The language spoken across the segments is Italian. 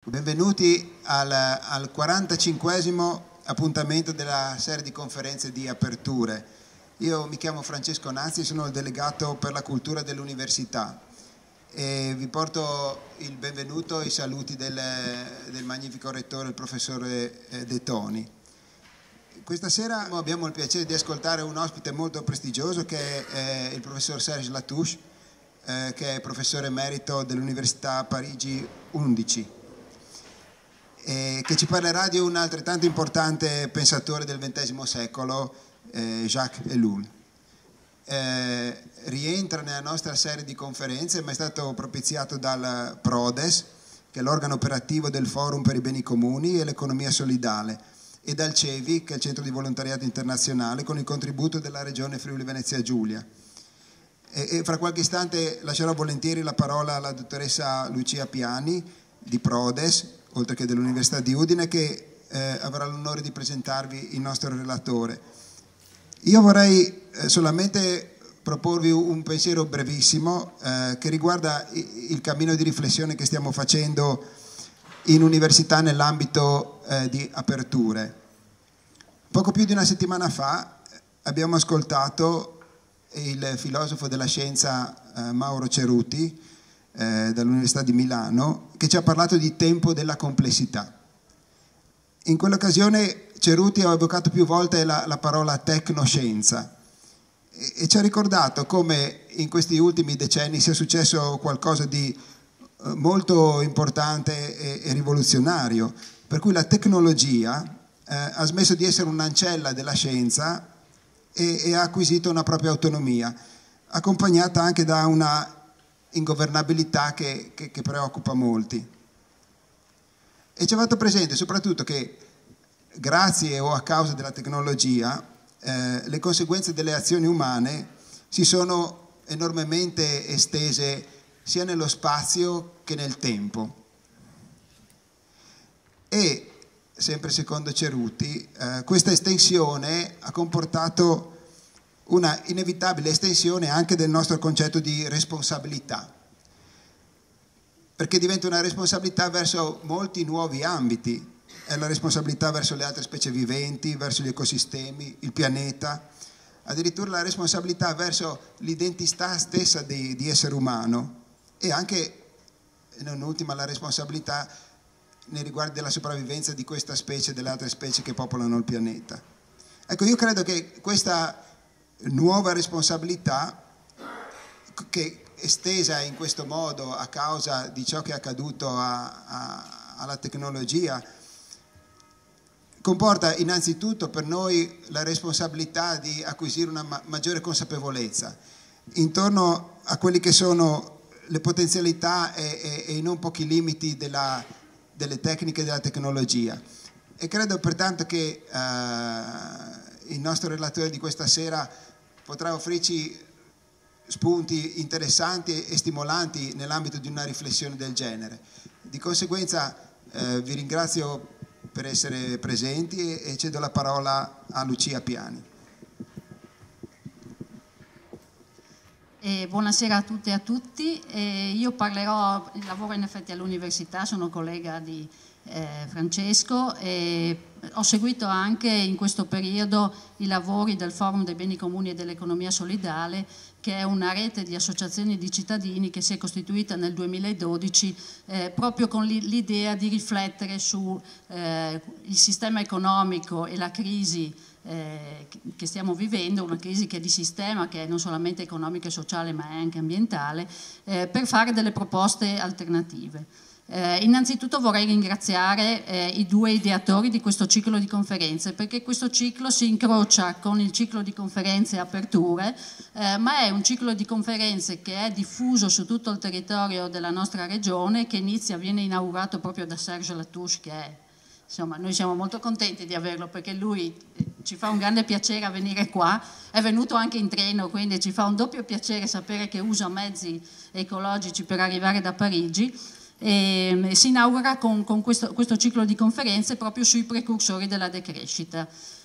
Benvenuti al 45esimo appuntamento della serie di conferenze di aperture. Io mi chiamo Francesco Nazzi, sono il delegato per la cultura dell'università e vi porto il benvenuto e i saluti del magnifico rettore, il professore De Toni. Questa sera abbiamo il piacere di ascoltare un ospite molto prestigioso che è il professor Serge Latouche, che è professore emerito dell'Università Parigi 11. Che ci parlerà di un altrettanto importante pensatore del XX secolo, Jacques Ellul. Rientra nella nostra serie di conferenze, ma è stato propiziato dal PRODES, che è l'organo operativo del Forum per i Beni Comuni e l'Economia Solidale, e dal CEVI, che è il Centro di Volontariato Internazionale, con il contributo della Regione Friuli Venezia Giulia. E fra qualche istante lascerò volentieri la parola alla dottoressa Lucia Piani di PRODES, oltre che dell'Università di Udine, che avrà l'onore di presentarvi il nostro relatore. Io vorrei solamente proporvi un pensiero brevissimo che riguarda il cammino di riflessione che stiamo facendo in università nell'ambito di aperture. Poco più di una settimana fa abbiamo ascoltato il filosofo della scienza Mauro Ceruti dall'Università di Milano, che ci ha parlato di tempo della complessità. In quell'occasione Ceruti ha evocato più volte la parola tecnoscienza e ci ha ricordato come in questi ultimi decenni sia successo qualcosa di molto importante e rivoluzionario, per cui la tecnologia ha smesso di essere un'ancella della scienza e ha acquisito una propria autonomia, accompagnata anche da una ingovernabilità che preoccupa molti. E ci ha fatto presente soprattutto che grazie o a causa della tecnologia le conseguenze delle azioni umane si sono enormemente estese sia nello spazio che nel tempo. E sempre secondo Ceruti questa estensione ha comportato una inevitabile estensione anche del nostro concetto di responsabilità, perché diventa una responsabilità verso molti nuovi ambiti. È la responsabilità verso le altre specie viventi, verso gli ecosistemi, il pianeta, addirittura la responsabilità verso l'identità stessa di essere umano e anche, non ultima, la responsabilità nei riguardi della sopravvivenza di questa specie e delle altre specie che popolano il pianeta. Ecco, io credo che questa nuova responsabilità, che estesa in questo modo a causa di ciò che è accaduto alla tecnologia, comporta innanzitutto per noi la responsabilità di acquisire una maggiore consapevolezza intorno a quelli che sono le potenzialità e i non pochi limiti delle tecniche e della tecnologia. E credo pertanto che il nostro relatore di questa sera potrà offrirci spunti interessanti e stimolanti nell'ambito di una riflessione del genere. Di conseguenza vi ringrazio per essere presenti e cedo la parola a Lucia Piani. Buonasera a tutte e a tutti. Io parlerò, lavoro in effetti all'università, sono collega di Francesco e ho seguito anche in questo periodo i lavori del Forum dei Beni Comuni e dell'Economia Solidale, che è una rete di associazioni di cittadini che si è costituita nel 2012 proprio con l'idea di riflettere sul sistema economico e la crisi che stiamo vivendo, una crisi che è di sistema, che è non solamente economica e sociale ma è anche ambientale, per fare delle proposte alternative. Innanzitutto vorrei ringraziare i due ideatori di questo ciclo di conferenze, perché questo ciclo si incrocia con il ciclo di conferenze aperture, ma è un ciclo di conferenze che è diffuso su tutto il territorio della nostra regione, che viene inaugurato proprio da Serge Latouche, che è, insomma, noi siamo molto contenti di averlo, perché lui ci fa un grande piacere a venire qua, è venuto anche in treno, quindi ci fa un doppio piacere sapere che usa mezzi ecologici per arrivare da Parigi. E si inaugura con questo ciclo di conferenze proprio sui precursori della decrescita.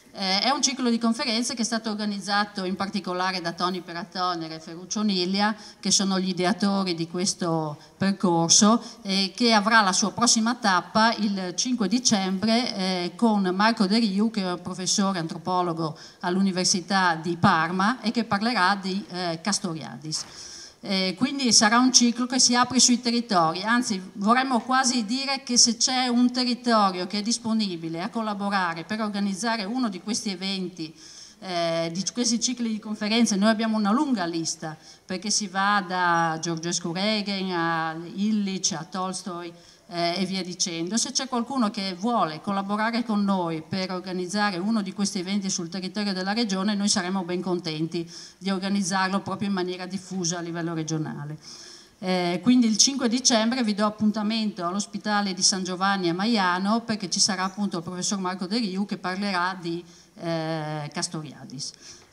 È un ciclo di conferenze che è stato organizzato in particolare da Tony Peratoner e Ferruccio Niglia, che sono gli ideatori di questo percorso, e che avrà la sua prossima tappa il 5 dicembre con Marco De Riu, che è un professore antropologo all'Università di Parma e che parlerà di Castoriadis. Quindi sarà un ciclo che si apre sui territori, anzi vorremmo quasi dire che se c'è un territorio che è disponibile a collaborare per organizzare uno di questi eventi, di questi cicli di conferenze, noi abbiamo una lunga lista, perché si va da Georgescu Regen a Illich a Tolstoi e via dicendo. Se c'è qualcuno che vuole collaborare con noi per organizzare uno di questi eventi sul territorio della regione, noi saremo ben contenti di organizzarlo proprio in maniera diffusa a livello regionale. Quindi il 5 dicembre vi do appuntamento all'ospedale di San Giovanni a Maiano, perché ci sarà appunto il professor Marco De Riu che parlerà di Castoriadis.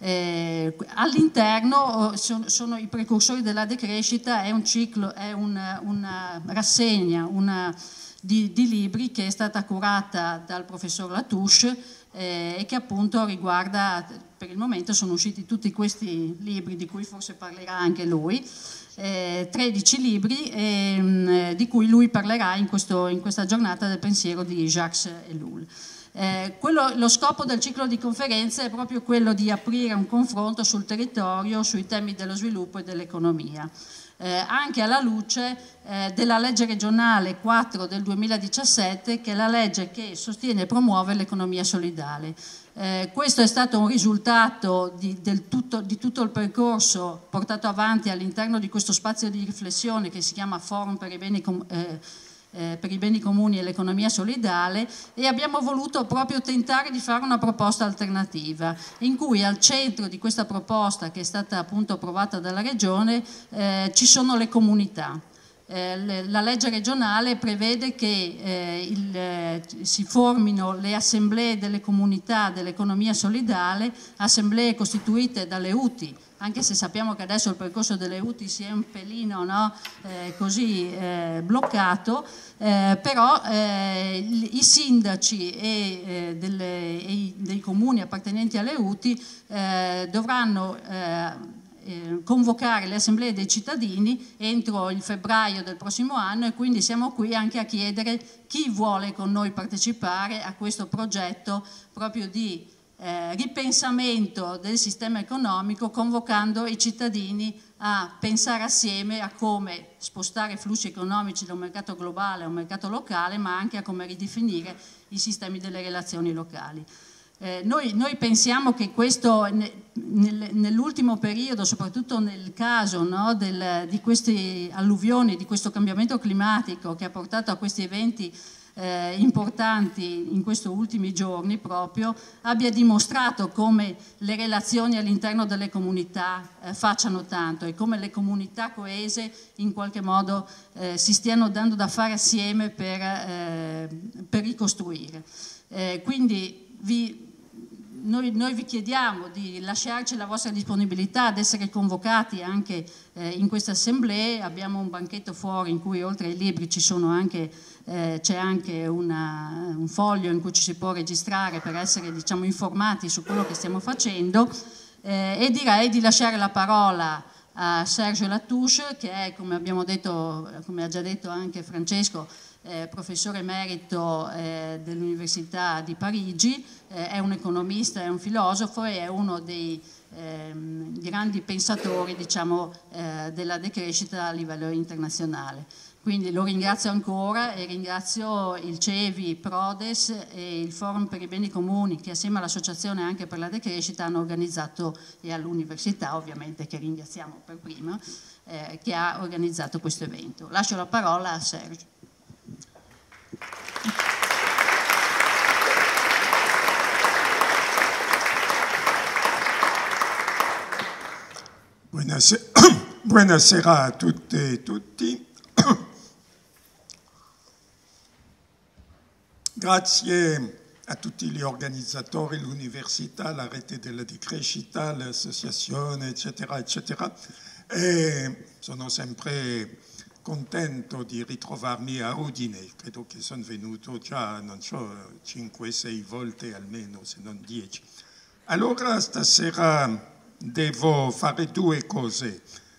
All'interno sono i precursori della decrescita, è un ciclo, è una rassegna di libri che è stata curata dal professor Latouche e che appunto riguarda, per il momento sono usciti tutti questi libri di cui forse parlerà anche lui, 13 libri di cui lui parlerà in questa giornata del pensiero di Jacques Ellul. Lo scopo del ciclo di conferenze è proprio quello di aprire un confronto sul territorio, sui temi dello sviluppo e dell'economia, anche alla luce della legge regionale 4 del 2017, che è la legge che sostiene e promuove l'economia solidale. Questo è stato un risultato di tutto il percorso portato avanti all'interno di questo spazio di riflessione che si chiama Forum per i beni comuni e l'economia solidale, e abbiamo voluto proprio tentare di fare una proposta alternativa, in cui al centro di questa proposta, che è stata appunto approvata dalla Regione, ci sono le comunità. La legge regionale prevede che si formino le assemblee delle comunità dell'economia solidale, assemblee costituite dalle UTI, anche se sappiamo che adesso il percorso delle UTI si è un pelino così bloccato, però i sindaci dei comuni appartenenti alle UTI dovranno convocare le assemblee dei cittadini entro il febbraio del prossimo anno, e quindi siamo qui anche a chiedere chi vuole con noi partecipare a questo progetto proprio di ripensamento del sistema economico, convocando i cittadini a pensare assieme a come spostare flussi economici da un mercato globale a un mercato locale, ma anche a come ridefinire i sistemi delle relazioni locali. Noi pensiamo che questo nell'ultimo periodo, soprattutto nel caso di queste alluvioni, di questo cambiamento climatico che ha portato a questi eventi importanti in questi ultimi giorni, proprio abbia dimostrato come le relazioni all'interno delle comunità facciano tanto, e come le comunità coese in qualche modo si stiano dando da fare assieme per ricostruire. Quindi noi vi chiediamo di lasciarci la vostra disponibilità ad essere convocati anche in queste assemblee. Abbiamo un banchetto fuori in cui oltre ai libri c'è anche un foglio in cui ci si può registrare per essere, diciamo, informati su quello che stiamo facendo, e direi di lasciare la parola a Serge Latouche, che è, come abbiamo detto, come ha già detto anche Francesco, professore emerito dell'Università di Parigi, è un economista, è un filosofo e è uno dei grandi pensatori, diciamo, della decrescita a livello internazionale. Quindi lo ringrazio ancora, e ringrazio il CEVI, Prodes e il Forum per i beni comuni, che assieme all'Associazione anche per la decrescita hanno organizzato, e all'Università ovviamente, che ringraziamo per prima, che ha organizzato questo evento. Lascio la parola a Sergio. Buonasera a tutte e tutti. Grazie a tutti gli organizzatori, l'università, la rete della decrescita, l'associazione, eccetera, eccetera. E sono sempre contento di ritrovarmi a Udine, credo che sono venuto già, non so, 5-6 volte almeno, se non 10. Allora stasera devo fare due cose: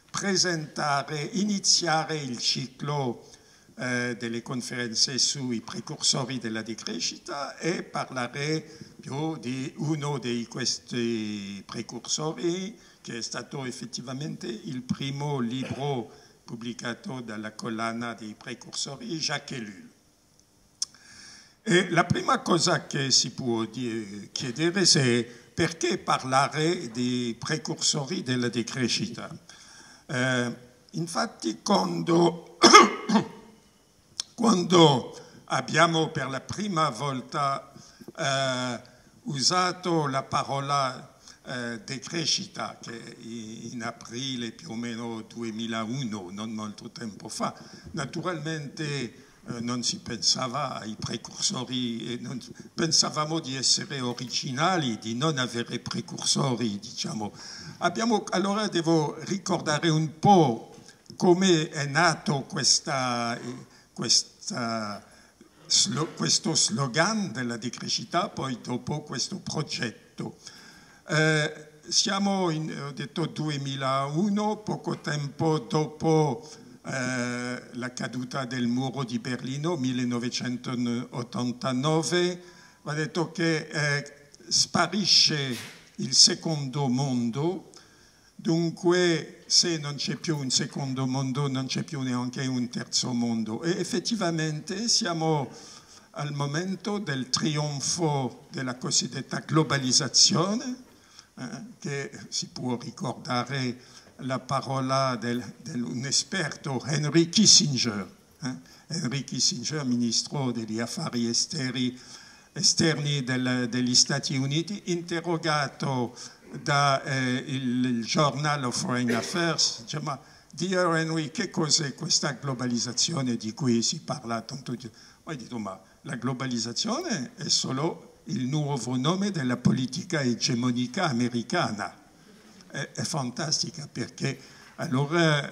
iniziare il ciclo delle conferenze sui precursori della decrescita e parlare più di uno di questi precursori, che è stato effettivamente il primo libro pubblicato dalla collana dei precursori, Jacques Ellul. E la prima cosa che si può chiedere è perché parlare dei precursori della decrescita. Infatti quando abbiamo per la prima volta usato la parola decrescita, che in aprile più o meno 2001, non molto tempo fa, naturalmente non si pensava ai precursori e pensavamo di essere originali, di non avere precursori, diciamo. Allora devo ricordare un po' come è nato questo slogan della decrescita, poi dopo questo progetto. Siamo ho detto 2001, poco tempo dopo la caduta del muro di Berlino, 1989, va detto che sparisce il secondo mondo. Dunque, se non c'è più un secondo mondo, non c'è più neanche un terzo mondo. E effettivamente siamo al momento del trionfo della cosiddetta globalizzazione, che si può ricordare la parola di un esperto, Henry Kissinger. Henry Kissinger, ministro degli affari esterni degli Stati Uniti, interrogato il Journal of Foreign Affairs, dice: ma Dear Henry, che cos'è questa globalizzazione di cui si parla tanto? Poi dico: ma la globalizzazione è solo il nuovo nome della politica egemonica americana. È fantastica, perché allora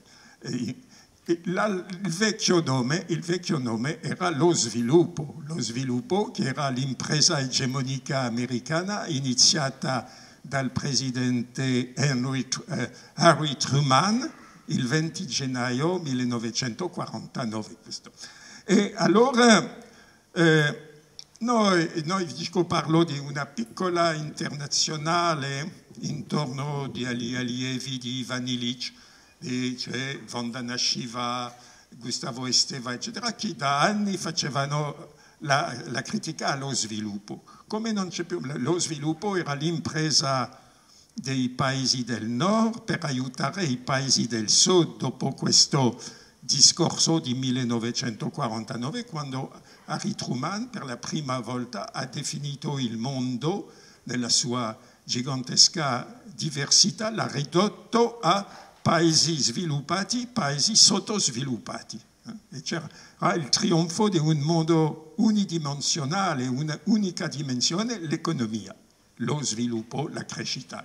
il vecchio nome era lo sviluppo che era l'impresa egemonica americana iniziata dal presidente Harry Truman il 20 gennaio 1949. E allora noi parlo di una piccola internazionale intorno agli allievi di Ivan Illich, cioè Vandana Shiva, Gustavo Esteva, eccetera, che da anni facevano la critica allo sviluppo. Come non c'è più lo sviluppo, era l'impresa dei paesi del nord per aiutare i paesi del sud dopo questo discorso di 1949, quando Harry Truman per la prima volta ha definito il mondo nella sua gigantesca diversità, l'ha ridotto a paesi sviluppati, paesi sottosviluppati. E c'era il trionfo di un mondo unidimensionale, una unica dimensione, l'economia, lo sviluppo, la crescita.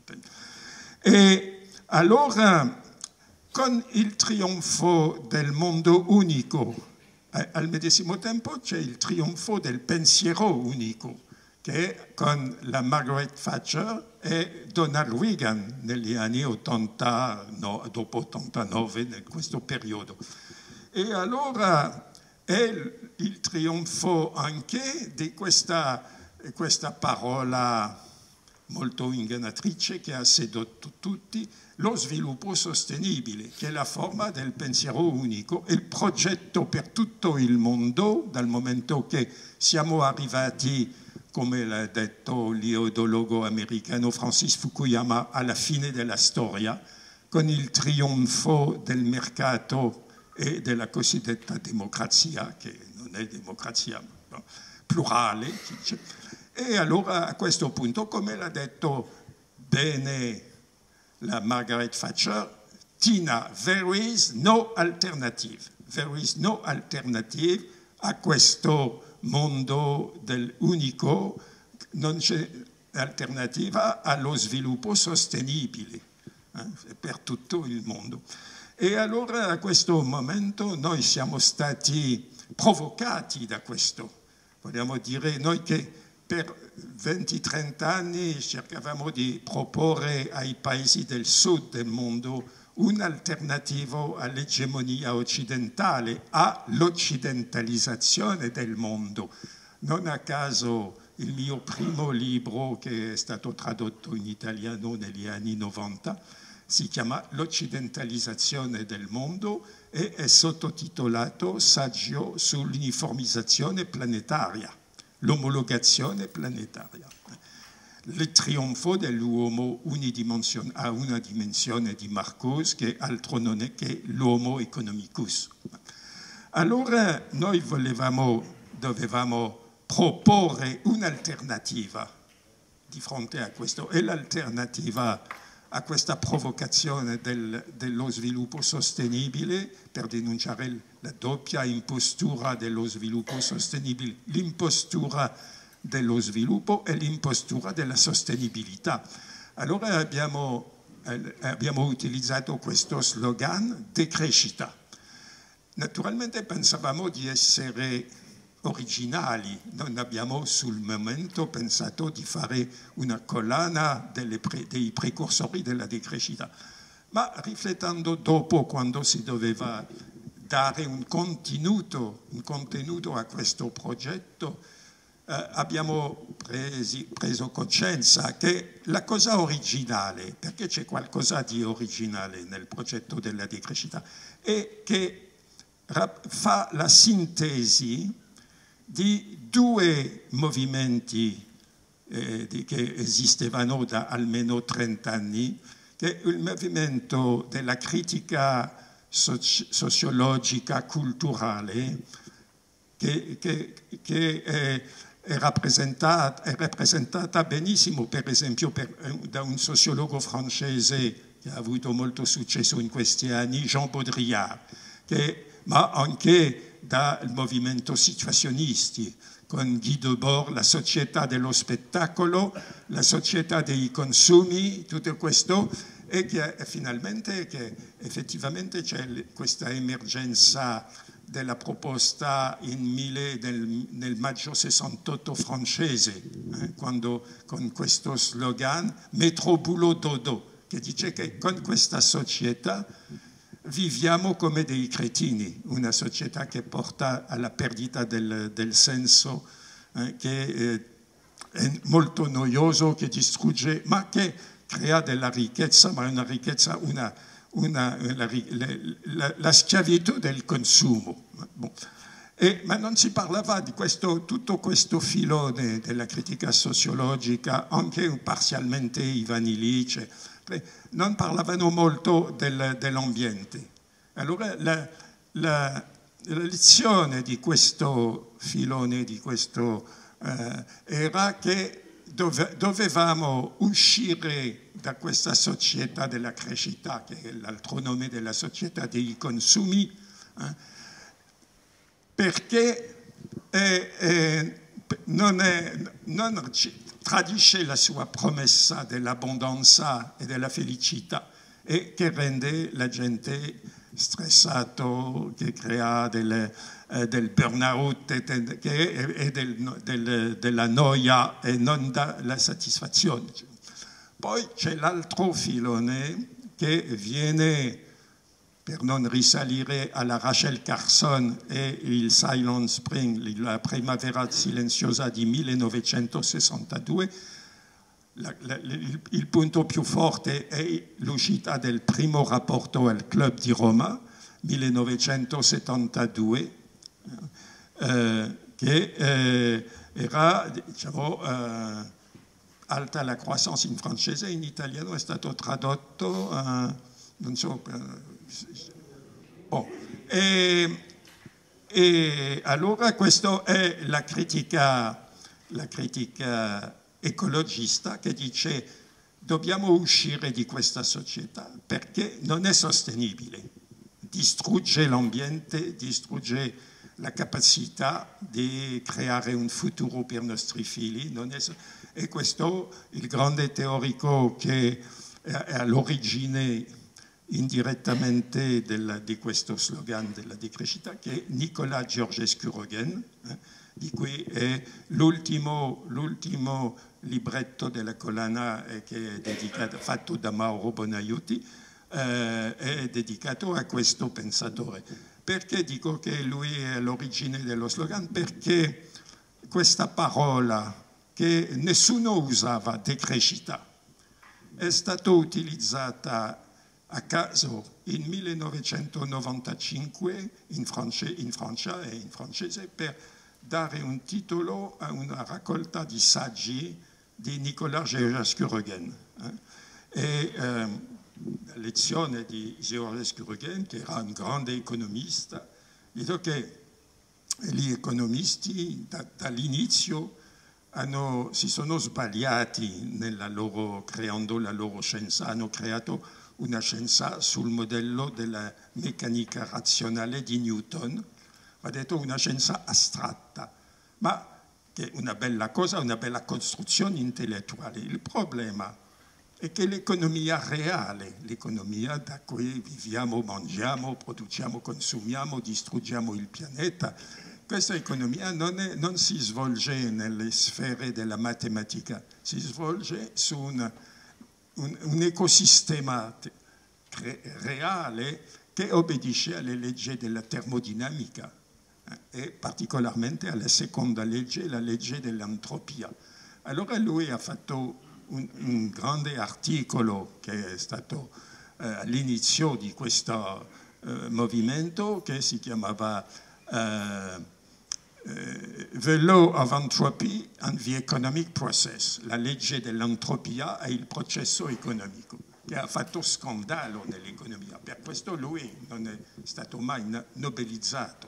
E allora, con il trionfo del mondo unico, al medesimo tempo c'è il trionfo del pensiero unico, che con la Margaret Thatcher e Donald Reagan negli anni 80, dopo 89, in questo periodo. E allora è il trionfo anche di questa parola molto ingannatrice che ha sedotto tutti, lo sviluppo sostenibile, che è la forma del pensiero unico, il progetto per tutto il mondo, dal momento che siamo arrivati, come l'ha detto l'ideologo americano Francis Fukuyama, alla fine della storia, con il trionfo del mercato e della cosiddetta democrazia, che non è democrazia plurale. E allora a questo punto, come l'ha detto bene la Margaret Thatcher, Tina, there is no alternative. There is no alternative a questo mondo unico, non c'è alternativa allo sviluppo sostenibile per tutto il mondo. E allora a questo momento noi siamo stati provocati da questo. Vogliamo dire noi che per 20-30 anni cercavamo di proporre ai paesi del sud del mondo un'alternativa all'egemonia occidentale, all'occidentalizzazione del mondo. Non a caso il mio primo libro, che è stato tradotto in italiano negli anni 90, si chiama L'occidentalizzazione del mondo e è sottotitolato Saggio sull'uniformizzazione planetaria, l'omologazione planetaria. Il trionfo dell'uomo a una dimensione di Marcuse, che altro non è che l'homo economicus. Allora noi dovevamo proporre un'alternativa di fronte a questo, e l'alternativa a questa provocazione dello sviluppo sostenibile, per denunciare la doppia impostura dello sviluppo sostenibile, l'impostura dello sviluppo e l'impostura della sostenibilità. Allora abbiamo utilizzato questo slogan decrescita. Naturalmente pensavamo di essere originali, non abbiamo sul momento pensato di fare una collana dei precursori della decrescita, ma riflettendo dopo, quando si doveva dare un contenuto a questo progetto, abbiamo preso coscienza che la cosa originale, perché c'è qualcosa di originale nel progetto della decrescita, è che fa la sintesi di due movimenti che esistevano da almeno 30 anni, che è il movimento della critica sociologica culturale, che è rappresentata benissimo, per esempio, da un sociologo francese che ha avuto molto successo in questi anni, Jean Baudrillard, ma anche dal movimento situationisti, con Guy Debord, la società dello spettacolo, la società dei consumi, tutto questo, e che finalmente, che effettivamente c'è questa emergenza della proposta nel maggio 68 francese, quando con questo slogan Metro Boulot Dodo, che dice che con questa società viviamo come dei cretini, una società che porta alla perdita del senso, che è molto noioso, che distrugge, ma che crea della ricchezza, ma una ricchezza, la schiavitù del consumo. Bon. Ma non si parlava di tutto questo filone della critica sociologica, anche parzialmente Ivan Illich, non parlavano molto dell'ambiente. Allora la lezione di questo filone, era che dovevamo uscire da questa società della crescita, che è l'altro nome della società dei consumi, perché non tradisce la sua promessa dell'abbondanza e della felicità, e che rende la gente stressato, che crea del burnout e della noia e non dalla soddisfazione. Poi c'è l'altro filone che viene, per non risalire alla Rachel Carson e il Silent Spring, la primavera silenziosa di 1962, il punto più forte è l'uscita del primo rapporto al Club di Roma, 1972, che era, diciamo, alta la croissance in francese, in italiano è stato tradotto, non so, bon. E allora questa è la critica ecologista, che dice dobbiamo uscire di questa società perché non è sostenibile, distrugge l'ambiente, distrugge la capacità di creare un futuro per i nostri figli. E questo il grande teorico che è all'origine indirettamente di questo slogan della decrescita, che è Nicolas Georgescu-Roegen, di cui è l'ultimo libretto della collana che è dedicato, fatto da Mauro Bonaiuti, è dedicato a questo pensatore. Perché dico che lui è all'origine dello slogan? Perché questa parola che nessuno usava, decrescita, è stata utilizzata a caso in 1995 in Francia e in francese per dare un titolo a una raccolta di saggi di Nicolas Georgescu-Roegen. La lezione di Georgescu-Roegen, che era un grande economista, dice che gli economisti dall'inizio si sono sbagliati creando la loro scienza, hanno creato una scienza sul modello della meccanica razionale di Newton, ha detto una scienza astratta, ma che è una bella cosa, una bella costruzione intellettuale. Il problema è che l'economia reale, l'economia da cui viviamo, mangiamo, produciamo, consumiamo, distruggiamo il pianeta, questa economia non si svolge nelle sfere della matematica, si svolge su un ecosistema reale che obbedisce alle leggi della termodinamica e particolarmente alla seconda legge, la legge dell'entropia. Allora lui ha fatto un grande articolo che è stato all'inizio di questo movimento, che si chiamava The Law of Entropy and the Economic Process, la legge dell'entropia e il processo economico, che ha fatto scandalo nell'economia. Per questo lui non è stato mai nobelizzato.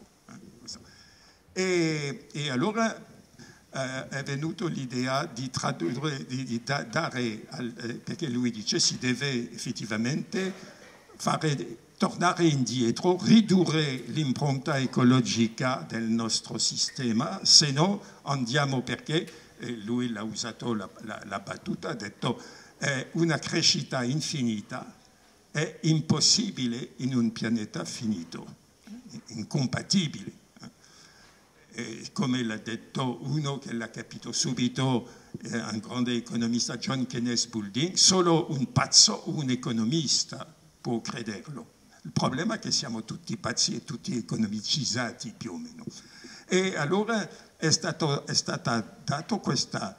E allora è venuta l'idea di tradurre, di dare, perché lui dice si deve effettivamente tornare indietro, ridurre l'impronta ecologica del nostro sistema, se no andiamo, perché lui l'ha usato la battuta, ha detto una crescita infinita è impossibile in un pianeta finito, incompatibile. Come l'ha detto uno che l'ha capito subito, un grande economista, John Kenneth Boulding, solo un pazzo o un economista può crederlo. Il problema è che siamo tutti pazzi e tutti economicizzati più o meno. E allora è stata dato a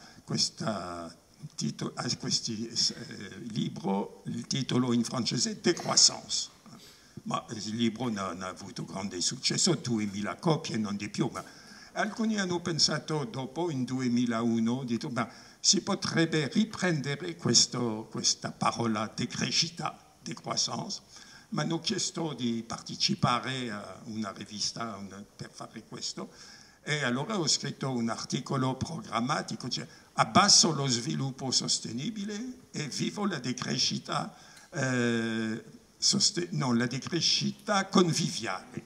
questo libro il titolo in francese Décroissance. Ma il libro non ha avuto grande successo, 2000 copie, non di più, ma alcuni hanno pensato dopo, in 2001, ma si potrebbe riprendere questa parola decrescita, décroissance, mi hanno chiesto di partecipare a una rivista per fare questo, e allora ho scritto un articolo programmatico, cioè abbasso lo sviluppo sostenibile e vivo la decrescita, la decrescita conviviale.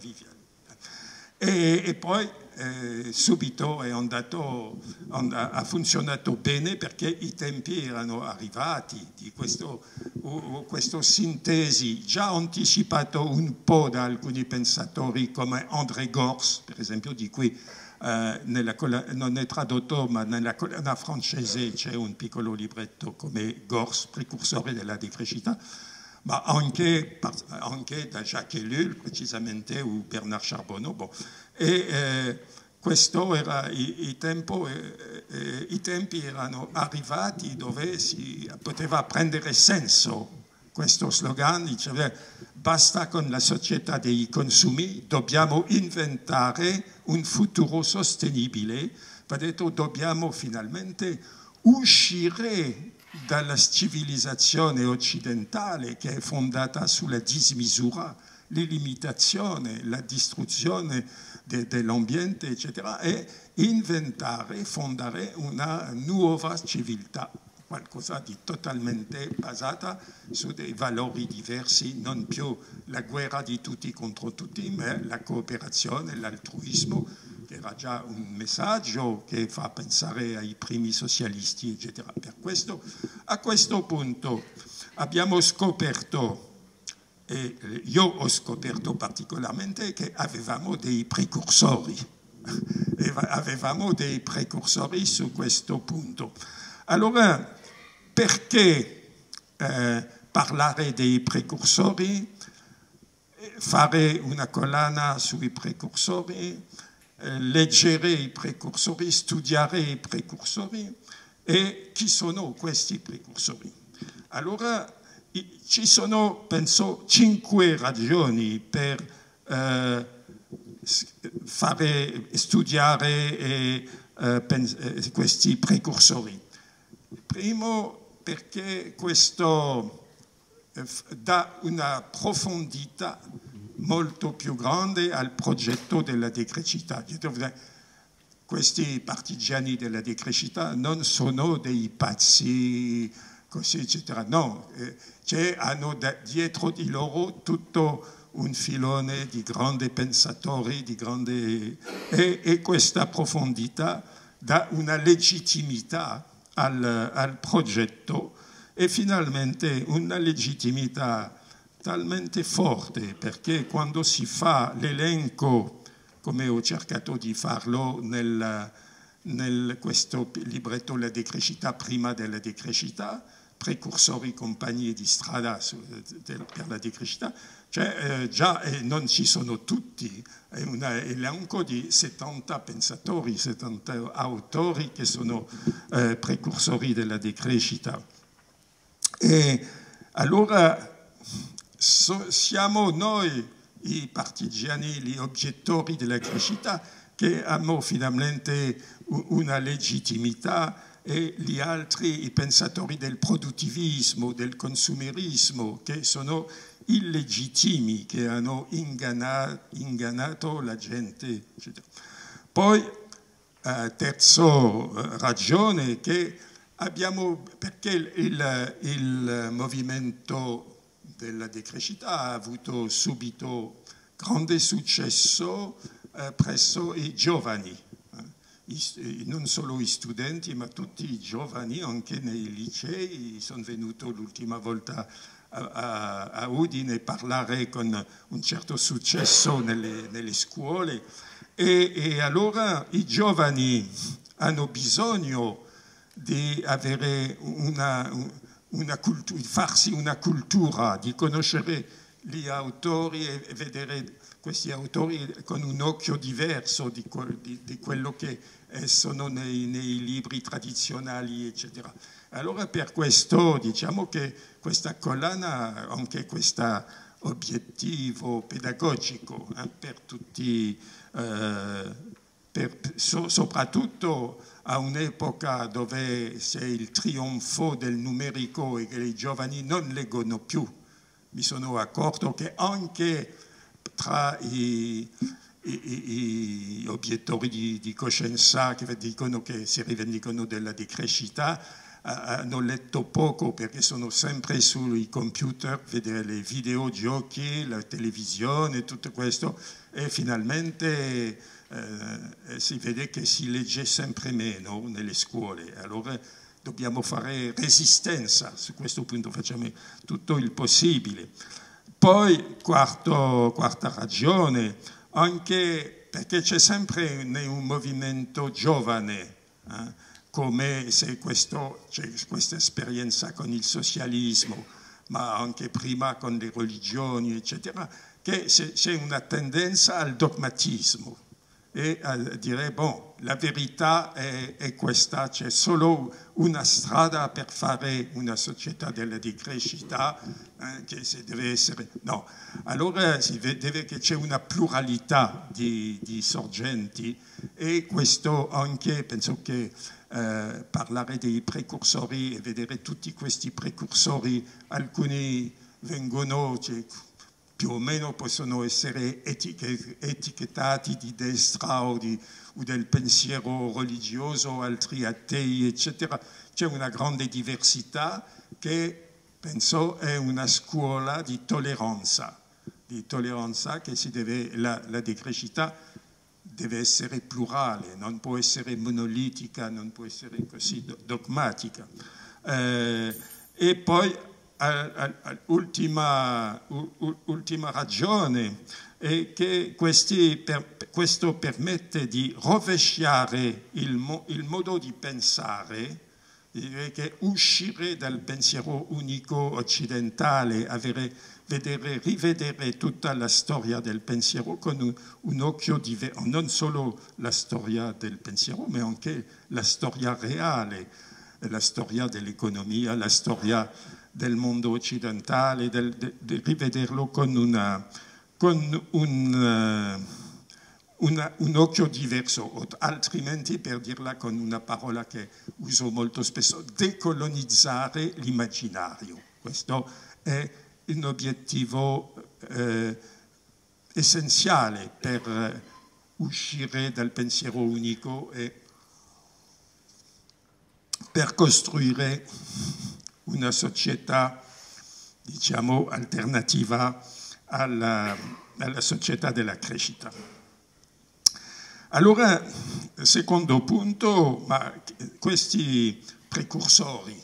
E poi subito ha funzionato bene, perché i tempi erano arrivati di questa sintesi già anticipato un po' da alcuni pensatori come André Gorz, per esempio, di cui non è tradotto, ma nella collana francese c'è un piccolo libretto come Gorz, precursore della decrescita, ma anche da Jacques Ellul, precisamente, o Bernard Charbonneau. Bon. Questo era i tempi erano arrivati dove si poteva prendere senso questo slogan, diceva basta con la società dei consumi, dobbiamo inventare un futuro sostenibile, va detto dobbiamo finalmente uscire dalla civilizzazione occidentale che è fondata sulla dismisura, l'limitazione, la distruzione dell'ambiente, eccetera, e fondare una nuova civiltà, qualcosa di totalmente basata su dei valori diversi, non più la guerra di tutti contro tutti, ma la cooperazione, l'altruismo, che era già un messaggio che fa pensare ai primi socialisti, eccetera. Per questo, a questo punto abbiamo scoperto E io ho scoperto particolarmente che avevamo dei precursori, su questo punto. Allora, perché parlare dei precursori, fare una collana sui precursori, leggere i precursori, studiare i precursori e chi sono questi precursori? Allora, ci sono, penso, 5 ragioni per studiare questi precursori. Primo, perché questo dà una profondità molto più grande al progetto della decrescita. Questi partigiani della decrescita non sono dei pazzi, così, eccetera. No, hanno dietro di loro tutto un filone di grandi pensatori, e questa profondità dà una legittimità al progetto e finalmente una legittimità talmente forte perché quando si fa l'elenco, come ho cercato di farlo questo libretto La decrescita prima della decrescita, precursori compagnie di strada per la decrescita, già non ci sono tutti, è un elenco di 70 pensatori, 70 autori che sono precursori della decrescita. E allora siamo noi i partigiani, gli obiettori della crescita, che hanno finalmente una legittimità e gli altri, i pensatori del produttivismo, del consumerismo, che sono illegittimi, che hanno ingannato la gente, eccetera. Poi, terzo ragione, che abbiamo, perché il movimento della decrescita ha avuto subito grande successo presso i giovani, non solo i studenti, ma tutti i giovani, anche nei licei. Sono venuto l'ultima volta a Udine a parlare con un certo successo nelle scuole, e allora i giovani hanno bisogno di avere farsi una cultura, di conoscere gli autori e vedere questi autori con un occhio diverso di quello che sono nei libri tradizionali, eccetera. Allora per questo diciamo che questa collana ha anche questo obiettivo pedagogico per tutti, soprattutto a un'epoca dove c'è il trionfo del numerico e che i giovani non leggono più. Mi sono accorto che anche tra gli obiettori di coscienza che dicono che si rivendicano della decrescita hanno letto poco perché sono sempre sui computer, vedere i videogiochi, la televisione, tutto questo, e finalmente si vede che si legge sempre meno nelle scuole. Allora dobbiamo fare resistenza, su questo punto facciamo tutto il possibile. Poi, quarta ragione, anche perché c'è sempre un movimento giovane, come se c'è questa esperienza con il socialismo, ma anche prima con le religioni, eccetera, che c'è una tendenza al dogmatismo e a dire, la verità è questa, c'è solo una strada per fare una società della decrescita, che deve essere... No, allora si vede che c'è una pluralità di sorgenti, e questo anche, penso che parlare dei precursori e vedere tutti questi precursori, alcuni vengono... più o meno possono essere etichettati di destra o del pensiero religioso, altri atei, eccetera. C'è una grande diversità che, penso, è una scuola di tolleranza che la decrescita deve essere plurale, non può essere monolitica, non può essere così dogmatica. E poi ultima ragione è che questo permette di rovesciare il modo di pensare, direi che uscire dal pensiero unico occidentale, rivedere tutta la storia del pensiero con un occhio diverso, non solo la storia del pensiero, ma anche la storia reale, la storia dell'economia, la storia del mondo occidentale, di rivederlo con un occhio diverso, altrimenti, per dirla con una parola che uso molto spesso, decolonizzare l'immaginario. Questo è un obiettivo essenziale per uscire dal pensiero unico e per costruire una società, diciamo, alternativa alla società della crescita. Allora, secondo punto, ma questi precursori,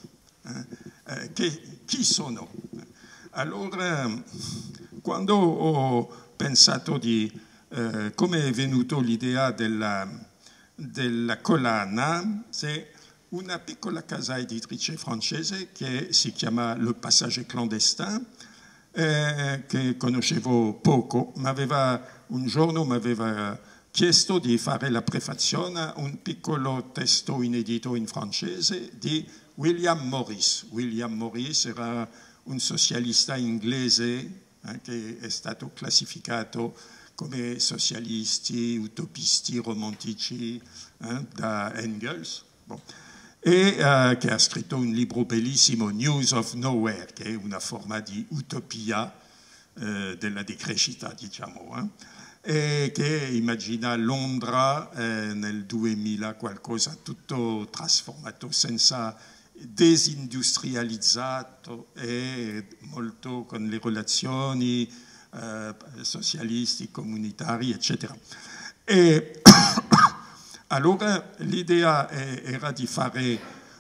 chi sono? Allora, quando ho pensato di come è venuto l'idea della collana, c'est una piccola casa editrice francese che si chiama Le Passage Clandestin, che conoscevo poco, un giorno mi aveva chiesto di fare la prefazione a un piccolo testo inedito in francese di William Morris. William Morris era un socialista inglese che è stato classificato come socialisti, utopisti, romantici da Engels. Bon. E che ha scritto un libro bellissimo, News of Nowhere, che è una forma di utopia della decrescita, diciamo, e che immagina Londra nel 2000 qualcosa tutto trasformato, senza desindustrializzato e molto con le relazioni socialisti, comunitari, eccetera. E allora l'idea era di fare,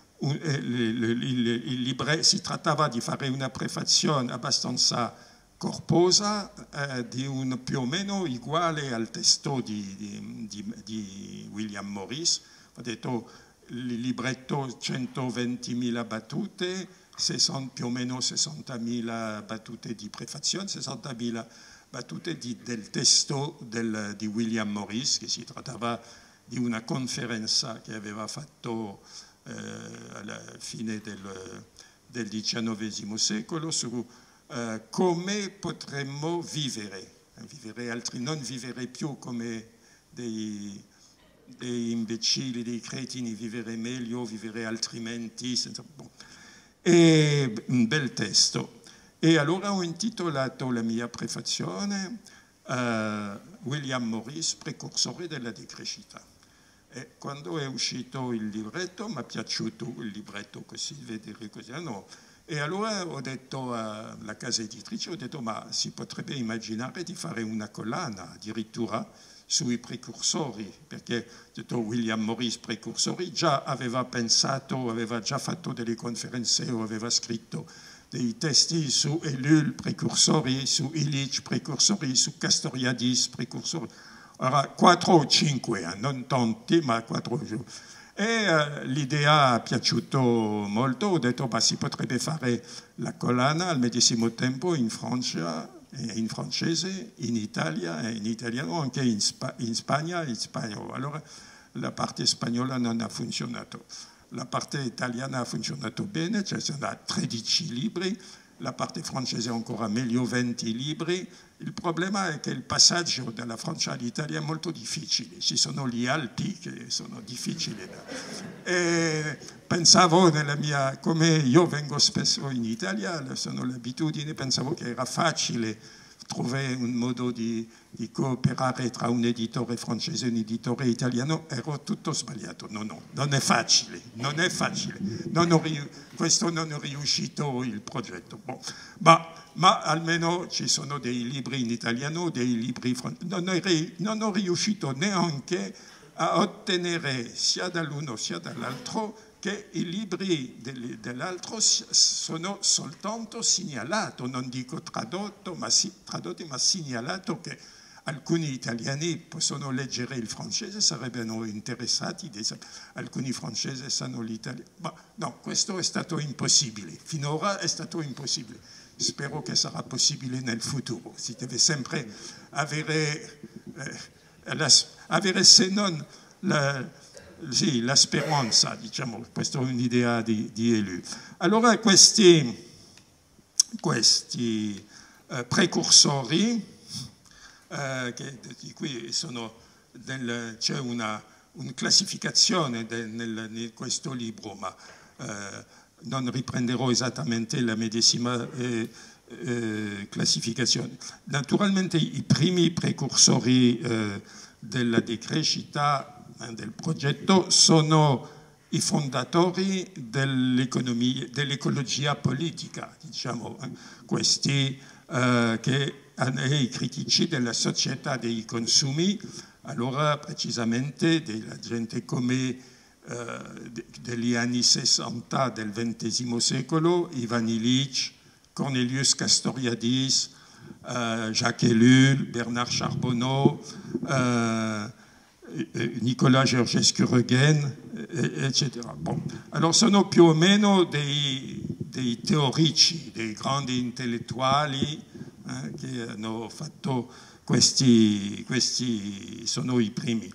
si trattava di fare una prefazione abbastanza corposa, più o meno uguale al testo di William Morris. Ho detto il libretto 120.000 battute, più o meno 60.000 battute di prefazione, 60.000 battute del testo di William Morris, che si trattava di una conferenza che aveva fatto alla fine del XIX secolo su come potremmo vivere non vivere più come dei imbecilli, dei cretini, vivere meglio, vivere altrimenti. E un bel testo. E allora ho intitolato la mia prefazione William Morris, precursore della decrescita. E quando è uscito il libretto, mi è piaciuto il libretto così, vedere così, no? E allora ho detto alla casa editrice, ma si potrebbe immaginare di fare una collana addirittura sui precursori, perché ho detto William Morris precursori, già aveva pensato, aveva già fatto delle conferenze o aveva scritto dei testi su Ellul precursori, su Illich precursori, su Castoriadis precursori. Ora 4 o 5, non tanti, ma 4. E l'idea è piaciuta molto, ho detto si potrebbe fare la collana al medesimo tempo in Francia, in francese, in Italia e in italiano, anche in Spagna e in spagnolo. Allora la parte spagnola non ha funzionato, la parte italiana ha funzionato bene, cioè sono 13 libri, la parte francese ancora meglio, 20 libri. Il problema è che il passaggio dalla Francia all'Italia è molto difficile, ci sono gli alti che sono difficili. E pensavo come io vengo spesso in Italia, sono l'abitudine, pensavo che era facile trovare un modo di cooperare tra un editore francese e un editore italiano, ero tutto sbagliato. No, non è facile, questo non è riuscito il progetto. Bon. Ma almeno ci sono dei libri in italiano, dei libri francesi. Non ho riuscito neanche a ottenere sia dall'uno sia dall'altro che i libri dell'altro sono soltanto segnalato, non dico tradotti, ma segnalato che alcuni italiani possono leggere il francese, sarebbero interessati, alcuni francesi sanno l'italiano. Ma no, questo è stato impossibile, finora è stato impossibile. Spero che sarà possibile nel futuro. Si deve sempre avere se non la speranza, diciamo, questa è un'idea di Elu. Allora questi precursori, di cui c'è una classificazione in questo libro, ma non riprenderò esattamente la medesima classificazione. Naturalmente i primi precursori della decrescita del progetto sono i fondatori dell'ecologia politica, diciamo, questi i critici della società dei consumi, allora precisamente della gente come degli anni 60 del XX secolo, Ivan Illich, Cornelius Castoriadis, Jacques Ellul, Bernard Charbonneau, Nicolas Georgescu-Roegen, eccetera. Bon. Allora sono più o meno dei teorici, dei grandi intellettuali che hanno fatto questi sono i primi.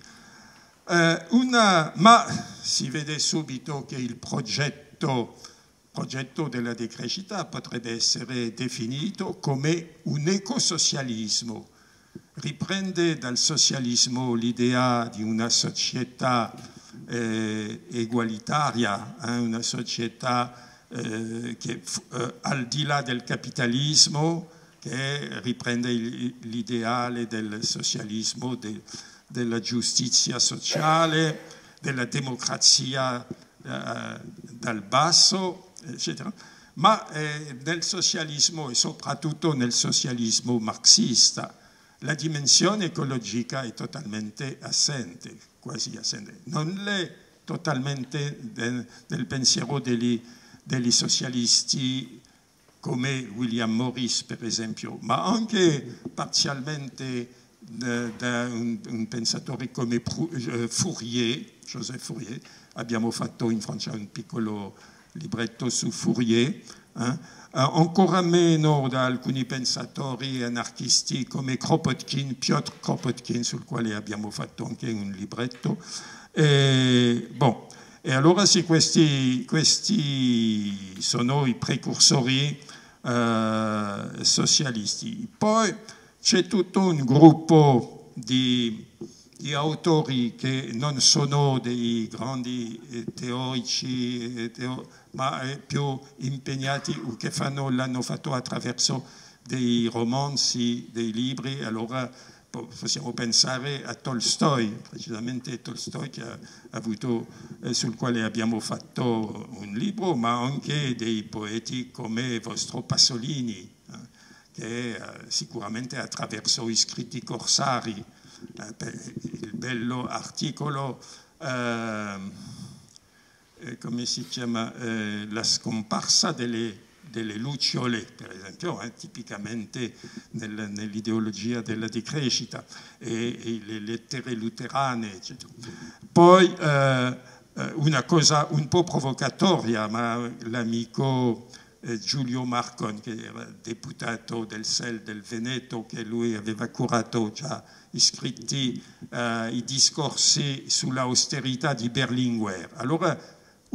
Ma si vede subito che il progetto della decrescita potrebbe essere definito come un ecosocialismo. Riprende dal socialismo l'idea di una società egualitaria, una società che al di là del capitalismo, che riprende l'ideale del socialismo, della giustizia sociale, della democrazia dal basso, eccetera. Ma nel socialismo e soprattutto nel socialismo marxista la dimensione ecologica è totalmente assente, quasi assente. Non è totalmente nel pensiero degli socialisti come William Morris, per esempio, ma anche parzialmente da un pensatore come Joseph Fourier. Abbiamo fatto in Francia un piccolo libretto su Fourier, ancora meno da alcuni pensatori anarchisti come Piotr Kropotkin, sul quale abbiamo fatto anche un libretto. E allora sì, questi sono i precursori socialisti. Poi c'è tutto un gruppo di autori che non sono dei grandi teorici, ma più impegnati, che l'hanno fatto attraverso dei romanzi, dei libri. Allora possiamo pensare a Tolstoi, precisamente Tolstoi che ha avuto, sul quale abbiamo fatto un libro, ma anche dei poeti come vostro Pasolini, che sicuramente attraverso i scritti corsari, il bello articolo, come si chiama, la scomparsa delle lucciole, per esempio, tipicamente nell'ideologia della decrescita, e le lettere luterane, eccetera. Poi una cosa un po' provocatoria, ma l'amico Giulio Marcon, che era deputato del SEL del Veneto, che lui aveva curato già scritti i discorsi sull'austerità di Berlinguer. Allora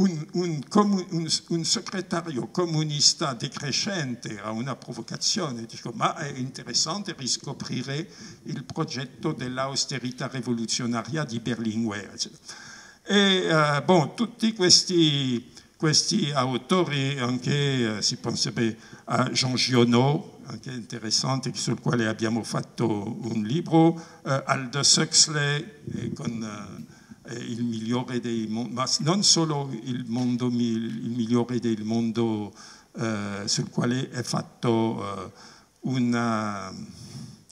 un segretario comunista decrescente era una provocazione, dico, ma è interessante riscoprire il progetto dell'austerità rivoluzionaria di Berlinguer. E tutti questi autori, anche si penserebbe a Jean Giono, anche interessante, sul quale abbiamo fatto un libro, Aldous Huxley, con il migliore dei mondi, ma non solo il migliore del mondo, sul quale è fatto un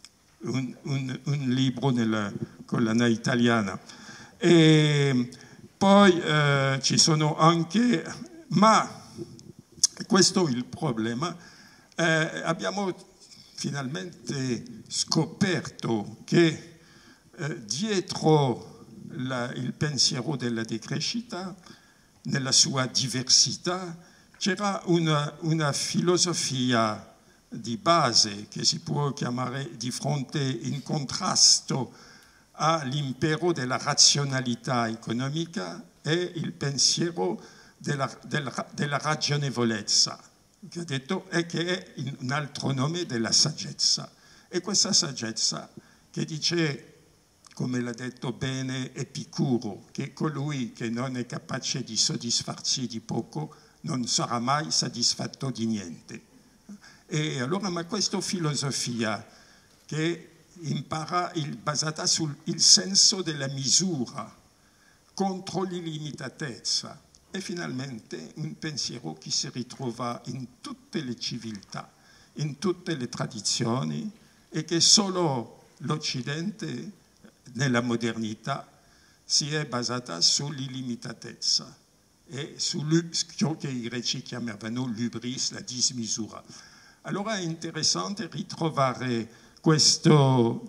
libro nella collana italiana. E Poi ci sono anche, ma questo è il problema, abbiamo finalmente scoperto che dietro il pensiero della decrescita, nella sua diversità, c'era una filosofia di base che si può chiamare di fronte in contrasto all'impero della razionalità economica e il pensiero della ragionevolezza, che ha detto è che è un altro nome della saggezza. E questa saggezza che dice, come l'ha detto bene Epicuro, che colui che non è capace di soddisfarsi di poco non sarà mai soddisfatto di niente. E allora, ma questa filosofia che basata sul senso della misura contro l'illimitatezza è finalmente un pensiero che si ritrova in tutte le civiltà, in tutte le tradizioni, e che solo l'Occidente nella modernità si è basata sull'illimitatezza e su ciò che i greci chiamavano l'ubris, la dismisura. Allora è interessante ritrovare questa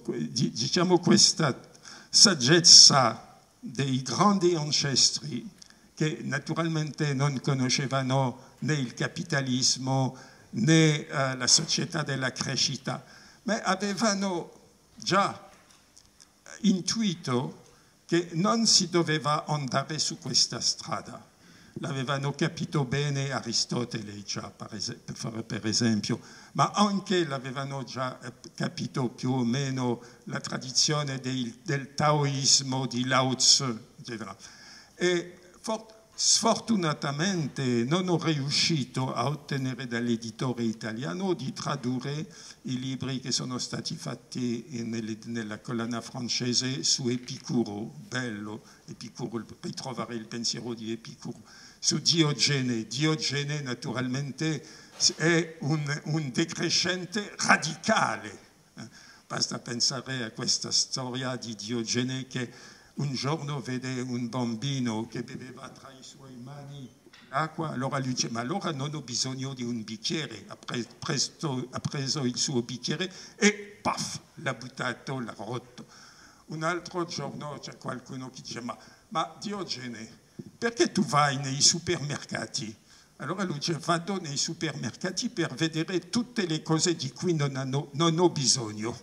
saggezza dei grandi ancestri che naturalmente non conoscevano né il capitalismo né la società della crescita, ma avevano già intuito che non si doveva andare su questa strada. L'avevano capito bene Aristotele già, per esempio, ma anche l'avevano già capito più o meno la tradizione del taoismo di Lao Tzu, eccetera. E sfortunatamente non ho riuscito a ottenere dall'editore italiano di tradurre i libri che sono stati fatti nella collana francese su Epicuro, bello, Epicuro, ritrovare il pensiero di Epicuro, su Diogene. Diogene naturalmente è un decrescente radicale. Basta pensare a questa storia di Diogene che un giorno vede un bambino che beveva tra i suoi mani l'acqua, allora lui dice: ma allora non ho bisogno di un bicchiere. Ha preso il suo bicchiere e paf, l'ha buttato, l'ha rotto. Un altro giorno c'è qualcuno che dice: ma Diogene, perché tu vai nei supermercati? Allora lui dice: vado nei supermercati per vedere tutte le cose di cui non ho bisogno.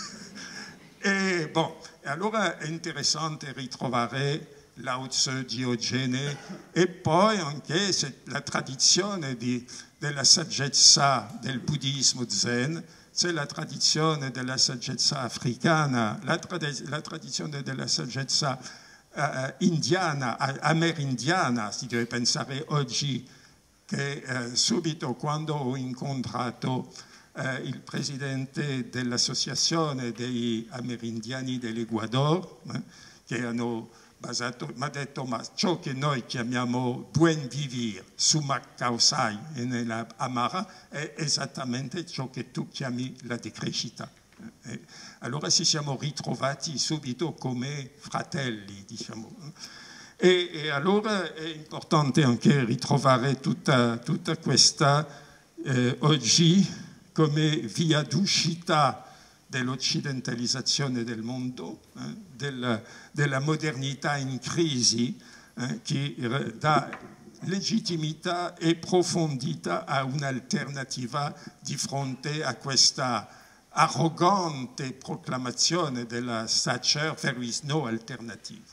E allora è interessante ritrovare Lao Tzu, Diogene, e poi anche la tradizione della saggezza del buddismo zen, c'è la tradizione della saggezza africana, la tradizione della saggezza indiana, amerindiana. Si deve pensare oggi che subito quando ho incontrato il presidente dell'associazione degli amerindiani dell'Ecuador, che hanno basato, mi ha detto: ma ciò che noi chiamiamo buen vivir su Macausay e nella Amara è esattamente ciò che tu chiami la decrescita. Allora ci siamo ritrovati subito come fratelli, diciamo. E allora è importante anche ritrovare tutta questa oggi come via d'uscita dell'occidentalizzazione del mondo, della modernità in crisi, che dà legittimità e profondità a un'alternativa di fronte a questa arrogante proclamazione della Thatcher: there is no alternative.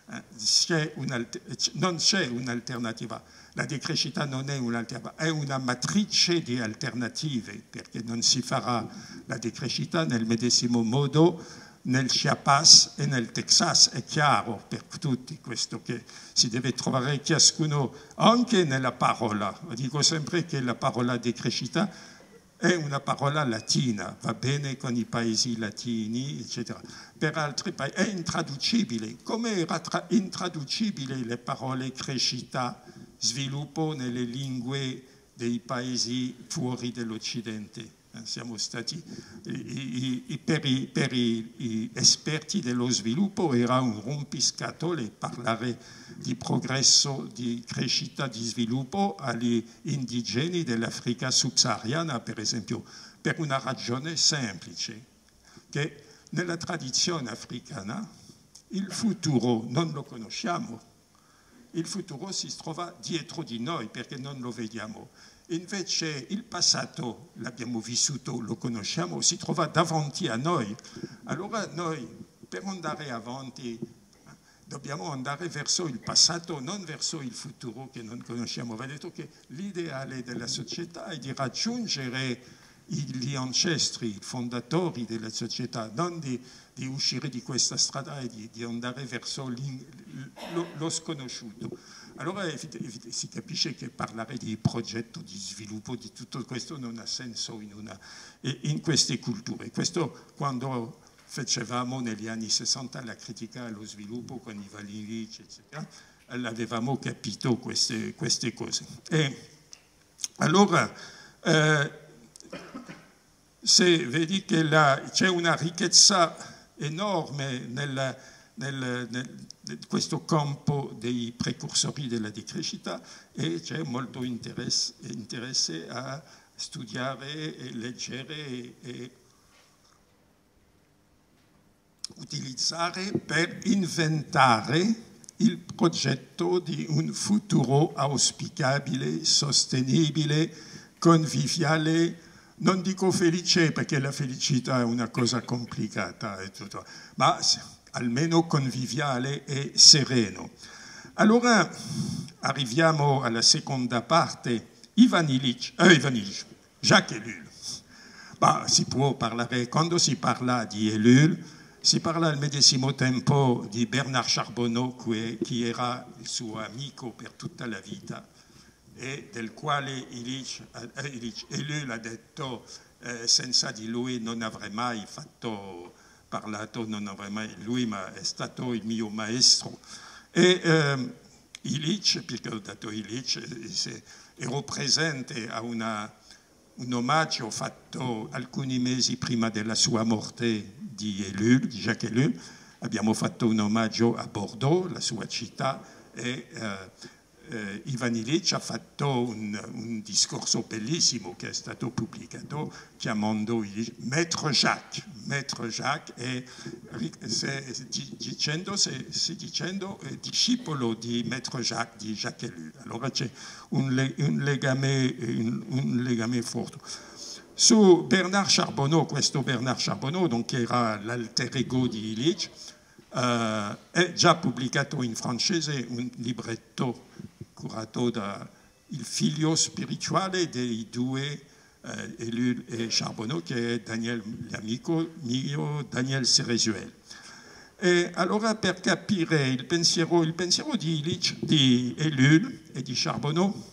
Non c'è un'alternativa. La decrescita non è un'alternativa, è una matrice di alternative, perché non si farà la decrescita nel medesimo modo nel Chiapas e nel Texas. È chiaro per tutti questo, che si deve trovare ciascuno anche nella parola. Dico sempre che la parola decrescita è una parola latina, va bene con i paesi latini, eccetera. Per altri paesi è intraducibile, come era intraducibile le parole crescita, sviluppo nelle lingue dei paesi fuori dell'Occidente. Siamo stati, per gli esperti dello sviluppo era un rompiscatole parlare di progresso, di crescita, di sviluppo agli indigeni dell'Africa subsahariana, per esempio, per una ragione semplice, che nella tradizione africana il futuro non lo conosciamo, il futuro si trova dietro di noi perché non lo vediamo. Invece il passato l'abbiamo vissuto, lo conosciamo, si trova davanti a noi. Allora noi per andare avanti dobbiamo andare verso il passato, non verso il futuro che non conosciamo. Va detto che l'ideale della società è di raggiungere gli ancestri, i fondatori della società, non di uscire di questa strada e di andare verso lo sconosciuto. Allora si capisce che parlare di progetto, di sviluppo, di tutto questo non ha senso in queste culture. Questo quando facevamo negli anni 60 la critica allo sviluppo con Ivan Illich, eccetera, avevamo capito queste cose. E allora se vedi che c'è una ricchezza enorme nel questo campo dei precursori della decrescita e c'è molto interesse a studiare e leggere e utilizzare per inventare il progetto di un futuro auspicabile, sostenibile, conviviale, non dico felice perché la felicità è una cosa complicata, ma almeno conviviale e sereno. Allora arriviamo alla seconda parte, Ivan Illich, Jacques Ellul. Ma si può parlare, quando si parla di Ellul, si parla al medesimo tempo di Bernard Charbonneau, che era il suo amico per tutta la vita e del quale Ellul ha detto senza di lui non avrei mai parlato, non avrei mai lui, ma è stato il mio maestro. E Illich, perché ho dato Illich, ero presente a un omaggio fatto alcuni mesi prima della sua morte di Jacques Ellul. Abbiamo fatto un omaggio a Bordeaux, la sua città, e Ivan Illich ha fatto un discorso bellissimo che è stato pubblicato chiamando Illich Maître Jacques e dicendo discepolo di Maître Jacques, di Jacques Ellul. Allora c'è un legame forte. Su Bernard Charbonneau, questo Bernard Charbonneau, che era l'alter ego di Illich, è già pubblicato in francese un libretto curato da il figlio spirituale dei due, Ellul e Charbonneau, che è l'amico mio Daniel Cerezuel. E allora per capire il pensiero di Illich, di Ellul e di Charbonneau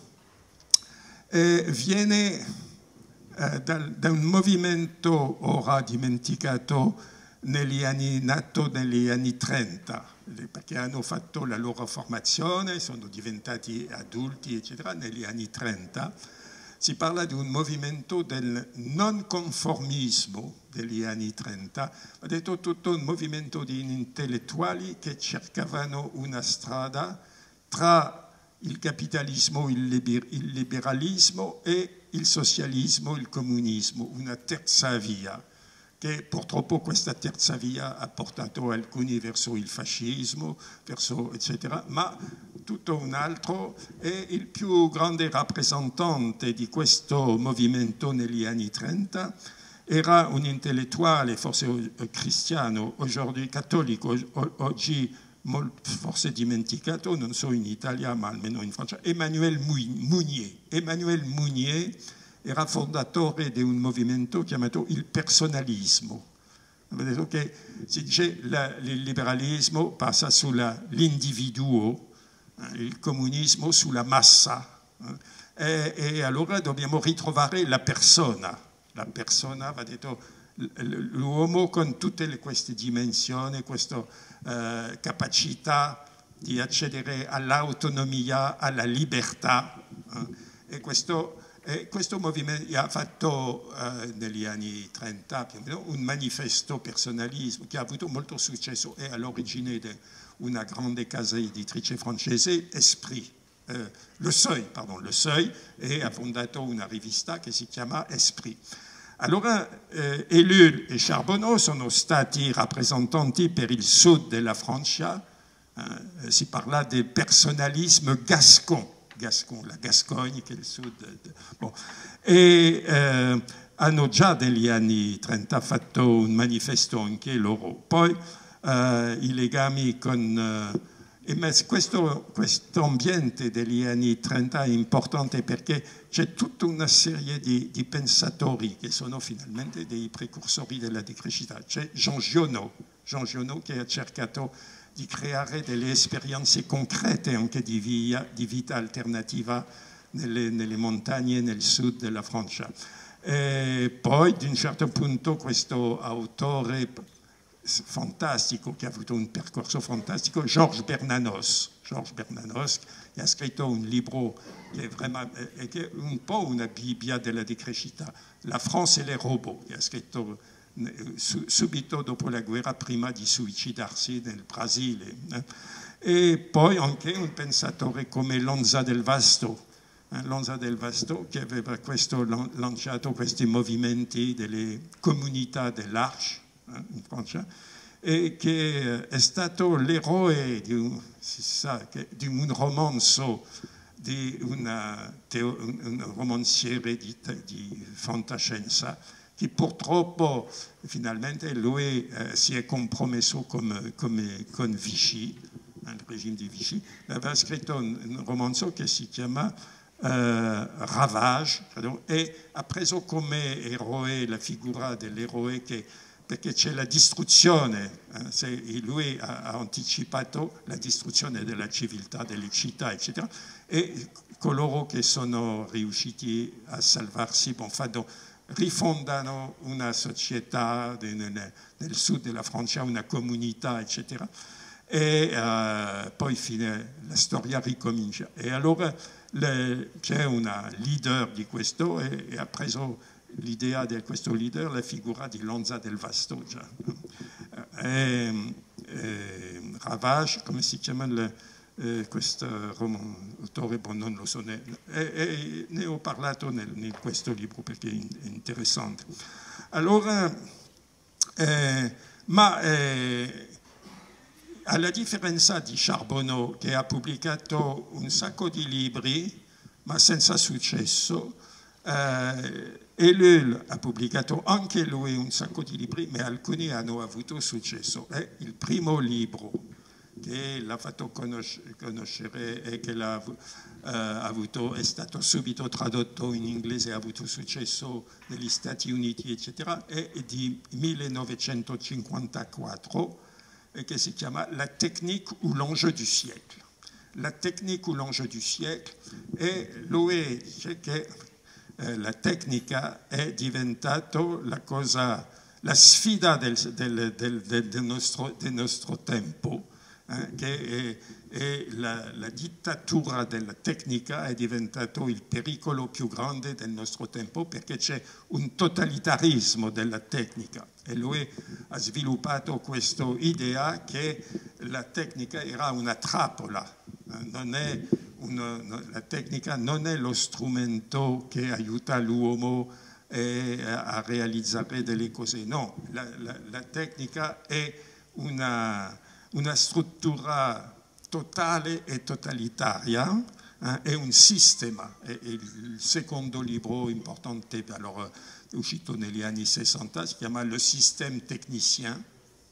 viene da un movimento ora dimenticato nato negli anni 30, perché hanno fatto la loro formazione, sono diventati adulti, eccetera, negli anni 30. Si parla di un movimento del non conformismo degli anni 30, ha detto tutto un movimento di intellettuali che cercavano una strada tra il capitalismo, il liberalismo e il socialismo, il comunismo, una terza via, che purtroppo questa terza via ha portato alcuni verso il fascismo, eccetera, ma tutto un altro, e il più grande rappresentante di questo movimento negli anni 30 era un intellettuale, forse cristiano, oggi cattolico, oggi forse dimenticato, non so in Italia ma almeno in Francia, Emmanuel Mounier. Emmanuel Mounier era fondatore di un movimento chiamato il personalismo. Abbiamo detto che si dice il liberalismo passa sull'individuo, il comunismo sulla massa, e allora dobbiamo ritrovare la persona. La persona, va detto, l'uomo con tutte queste dimensioni, questa capacità di accedere all'autonomia, alla libertà, e questo E questo movimento ha fatto negli anni 30 più o meno un manifesto personalismo che ha avuto molto successo, è all'origine di una grande casa editrice francese, Esprit. Le Seuil, e ha fondato una rivista che si chiama Esprit. Allora, Ellul e Charbonneau sono stati rappresentanti per il sud della Francia, si parla del personalismo gascon, la Gascogne che è il sud. Bon. E hanno già negli anni 30 fatto un manifesto anche loro. Poi i legami con... questo ambiente degli anni 30 è importante perché c'è tutta una serie di pensatori che sono finalmente dei precursori della decrescita. C'è Jean Giono che ha cercato di creare delle esperienze concrete anche di vita alternativa nelle montagne nel sud della Francia. E poi, ad un certo punto, questo autore fantastico, che ha avuto un percorso fantastico, Georges Bernanos, che ha scritto un libro che è un po' una Bibbia della decrescita, La France e les robots, che ha scritto subito dopo la guerra, prima di suicidarsi nel Brasile. E poi anche un pensatore come Lanza del Vasto, che aveva lanciato questi movimenti delle comunità dell'Arche in Francia, e che è stato l'eroe di un romanzo, di un romanziere di fantascienza, che purtroppo finalmente lui si è compromesso con Vichy, il regime di Vichy. Aveva scritto un romanzo che si chiama Ravage, e ha preso come eroe la figura dell'eroe perché c'è la distruzione, lui ha anticipato la distruzione della civiltà, delle città, eccetera, e coloro che sono riusciti a salvarsi rifondano una società nel sud della Francia, una comunità, eccetera, e poi la storia ricomincia. E allora c'è una leader di questo e ha preso l'idea di questo leader, la figura di Lanza del Vasto. Ravage, come si chiama questo autore, non lo so, ne ho parlato in questo libro perché è interessante. Allora, alla differenza di Charbonneau, che ha pubblicato un sacco di libri, ma senza successo, Ellul ha pubblicato anche lui un sacco di libri, ma alcuni hanno avuto successo. È il primo libro che l'ha fatto conoscere e che è stato subito tradotto in inglese, ha avuto successo negli Stati Uniti, eccetera, è di 1954, che si chiama La technique ou l'enjeu du siècle. La technique ou l'enjeu du siècle, e lui dice che la tecnica è diventato la sfida del nostro tempo, che è la dittatura della tecnica è diventato il pericolo più grande del nostro tempo, perché c'è un totalitarismo della tecnica, e lui ha sviluppato questa idea che la tecnica era una trappola, la tecnica non è lo strumento che aiuta l'uomo a realizzare delle cose, no, la tecnica è una struttura totale e totalitaria, è un sistema. È il secondo libro importante, allora, è uscito negli anni 60, si chiama Le système technicien,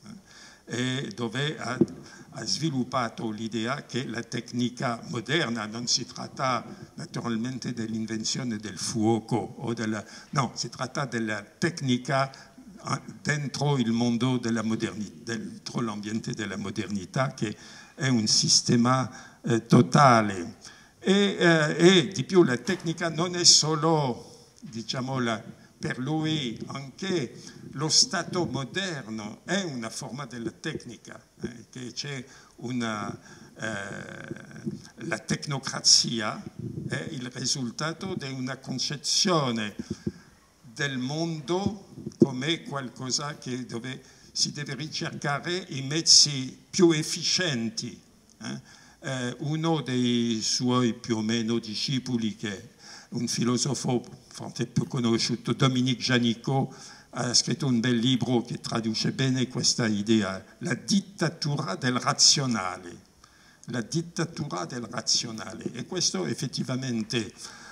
dove ha sviluppato l'idea che la tecnica moderna non si tratta naturalmente dell'invenzione del fuoco, no, si tratta della tecnica dentro il mondo della modernità, dentro l'ambiente della modernità, che è un sistema totale. E di più la tecnica non è solo, diciamo, per lui anche lo Stato moderno è una forma della tecnica, che c'è la tecnocrazia è il risultato di una concezione del mondo come qualcosa dove si deve ricercare i mezzi più efficienti. Uno dei suoi più o meno discepoli, che è un filosofo forse più conosciuto, Dominique Janicot, ha scritto un bel libro che traduce bene questa idea, La dittatura del razionale. La dittatura del razionale. E questo effettivamente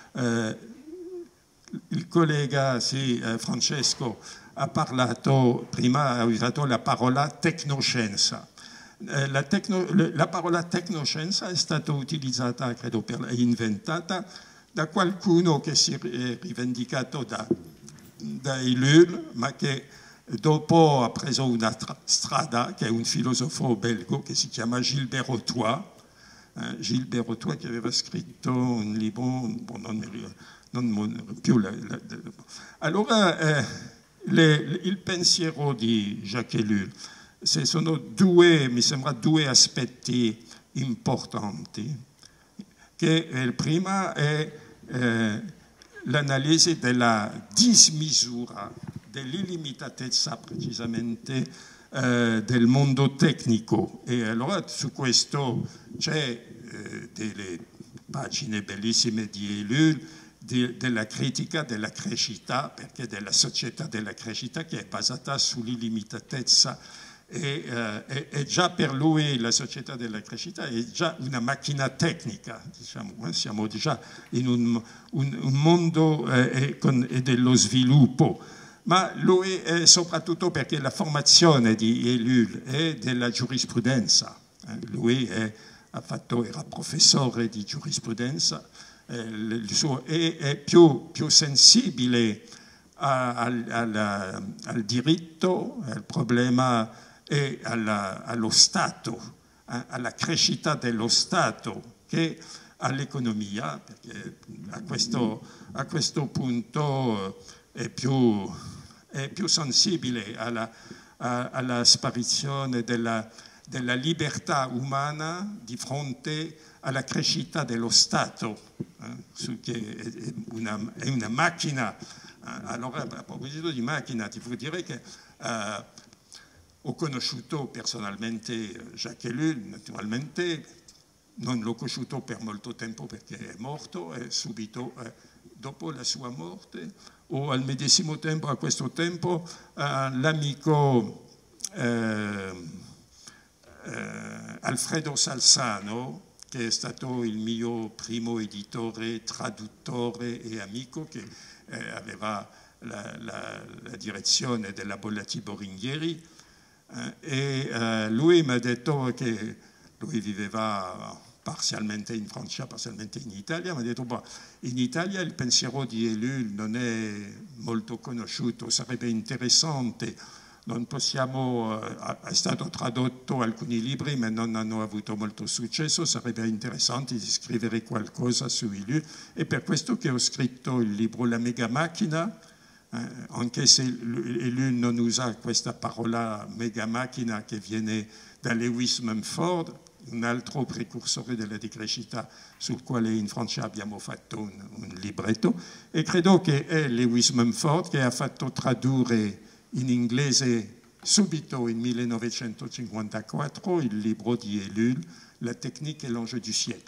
il collega Francesco ha parlato, prima ha usato la parola tecnoscienza. La parola tecnoscienza è stata utilizzata, credo, inventata da qualcuno che si è rivendicato da Ellul, ma che dopo ha preso una strada, che è un filosofo belgo che si chiama Gilbert Rotoy, che aveva scritto un libro, non più. Allora, il pensiero di Jacques Ellul, sono mi sembra due aspetti importanti. Che il primo è l'analisi della dismisura, dell'illimitatezza precisamente del mondo tecnico. E allora su questo c'è delle pagine bellissime di Ellul, della critica della crescita, perché della società della crescita che è basata sull'illimitatezza. E già per lui la società della crescita è già una macchina tecnica, diciamo. Siamo già in un mondo dello sviluppo, ma lui è soprattutto perché la formazione di Ellul è della giurisprudenza. Lui era professore di giurisprudenza, è più sensibile al diritto, al problema e allo Stato, alla crescita dello Stato che all'economia, perché a questo punto è più sensibile alla sparizione della libertà umana di fronte alla crescita dello Stato, che è una macchina. Allora, a proposito di macchina, ti devo dire che ho conosciuto personalmente Jacques Ellul, naturalmente non l'ho conosciuto per molto tempo perché è morto, e subito dopo la sua morte, o al medesimo tempo, a questo tempo, l'amico Alfredo Salzano, che è stato il mio primo editore, traduttore e amico, che aveva la direzione della Bollati Boringhieri, e lui mi ha detto che lui viveva parzialmente in Francia, parzialmente in Italia. Mi ha detto, in Italia il pensiero di Ellul non è molto conosciuto, sarebbe interessante. Non possiamo, è stato tradotto alcuni libri, ma non hanno avuto molto successo, sarebbe interessante di scrivere qualcosa su Ellul. E per questo che ho scritto il libro La Mega Macchina, anche se Ellul non usa questa parola mega macchina che viene da Lewis Mumford, un altro precursore della decrescita sul quale in Francia abbiamo fatto un libretto, e credo che è Lewis Mumford che ha fatto tradurre in inglese subito in 1954 il libro di Ellul, La technique et l'enjeu du siècle.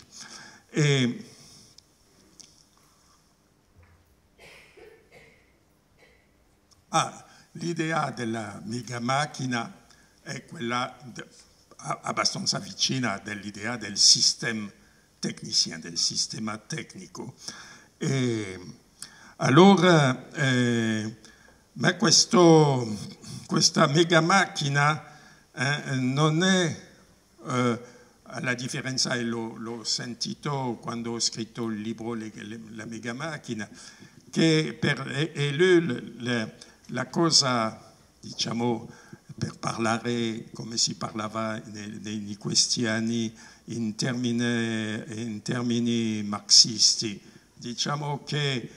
L'idea della mega macchina è quella abbastanza vicina dell'idea del sistema tecnicien, del sistema tecnico. E allora, ma questa mega macchina non è, alla differenza, e l'ho sentito quando ho scritto il libro La mega macchina, che per Ellul la cosa, diciamo, per parlare come si parlava in questi anni in termini marxisti, diciamo che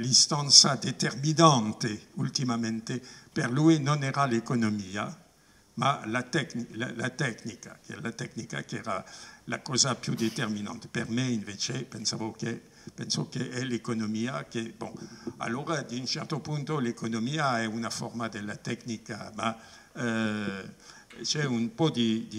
l'istanza determinante ultimamente per lui non era l'economia, ma la tecnica che era la cosa più determinante. Per me invece penso che è l'economia che, bon, allora ad un certo punto l'economia è una forma della tecnica, ma c'è un po' di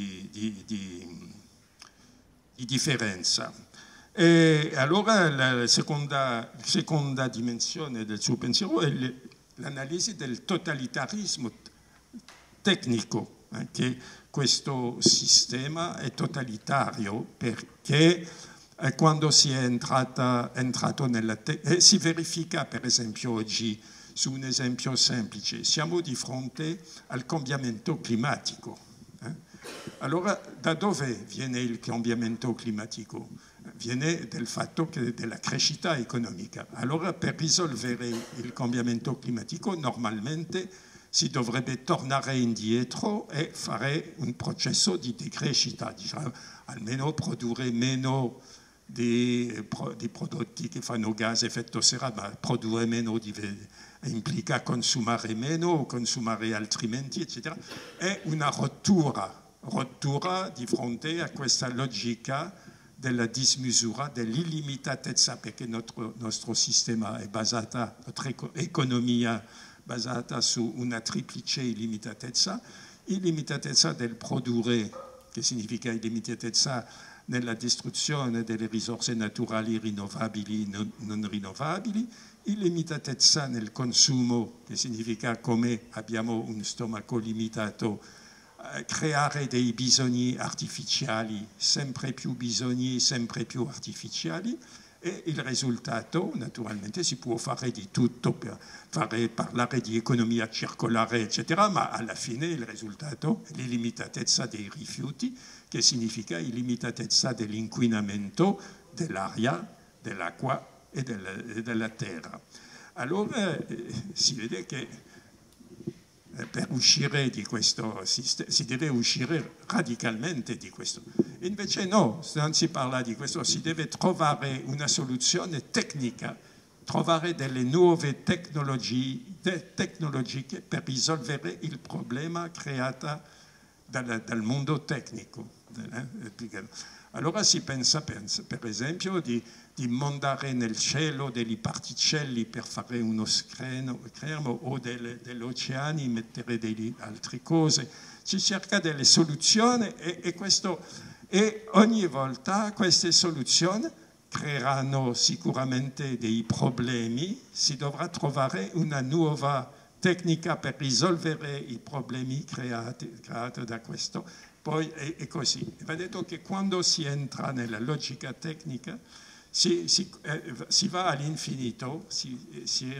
differenza. E allora la seconda dimensione del suo pensiero è l'analisi del totalitarismo tecnico, che questo sistema è totalitario perché quando si è entrato nella si verifica per esempio oggi, su un esempio semplice, siamo di fronte al cambiamento climatico. Allora da dove viene il cambiamento climatico? Viene dal fatto che della crescita economica. Allora per risolvere il cambiamento climatico normalmente si dovrebbe tornare indietro e fare un processo di decrescita, diciamo, almeno produrre meno di prodotti che fanno gas a effetto serra, ma produrre meno implica consumare meno, consumare altrimenti, eccetera. È una rottura di fronte a questa logica della dismisura, dell'illimitatezza, perché nostro sistema è basato, nostra economia basata su una triplice illimitatezza del produrre, che significa illimitatezza nella distruzione delle risorse naturali rinnovabili e non rinnovabili, illimitatezza nel consumo, che significa come abbiamo un stomaco limitato, creare dei bisogni artificiali, sempre più bisogni, sempre più artificiali, e il risultato, naturalmente, si può fare di tutto per parlare di economia circolare, eccetera, ma alla fine il risultato è l'illimitatezza dei rifiuti, che significa illimitatezza dell'inquinamento dell'aria, dell'acqua e della terra. Allora si vede che per uscire di questo sistema si deve uscire radicalmente di questo. Invece no, non si parla di questo, si deve trovare una soluzione tecnica, trovare delle nuove tecnologiche per risolvere il problema creato dal mondo tecnico. Allora si pensa per esempio di mandare nel cielo delle particelle per fare uno schermo o degli oceani, mettere delle altre cose. Si cerca delle soluzioni e ogni volta queste soluzioni creeranno sicuramente dei problemi. Si dovrà trovare una nuova tecnica per risolvere i problemi creati da questo. Poi è così. Va detto che quando si entra nella logica tecnica si va all'infinito, si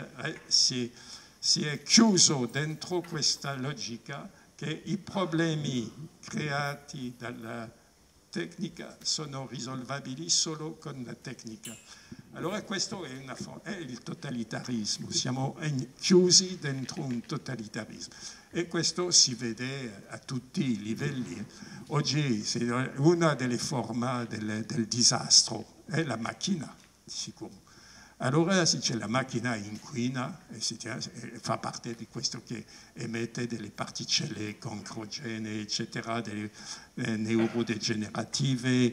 è chiuso dentro questa logica che i problemi creati dalla tecnica sono risolvabili solo con la tecnica. Allora questo è il totalitarismo, siamo chiusi dentro un totalitarismo e questo si vede a tutti i livelli. Oggi una delle forme del disastro è la macchina, sicuro. Allora si dice la macchina inquina e fa parte di questo che emette delle particelle cancrogene, eccetera, delle neurodegenerative,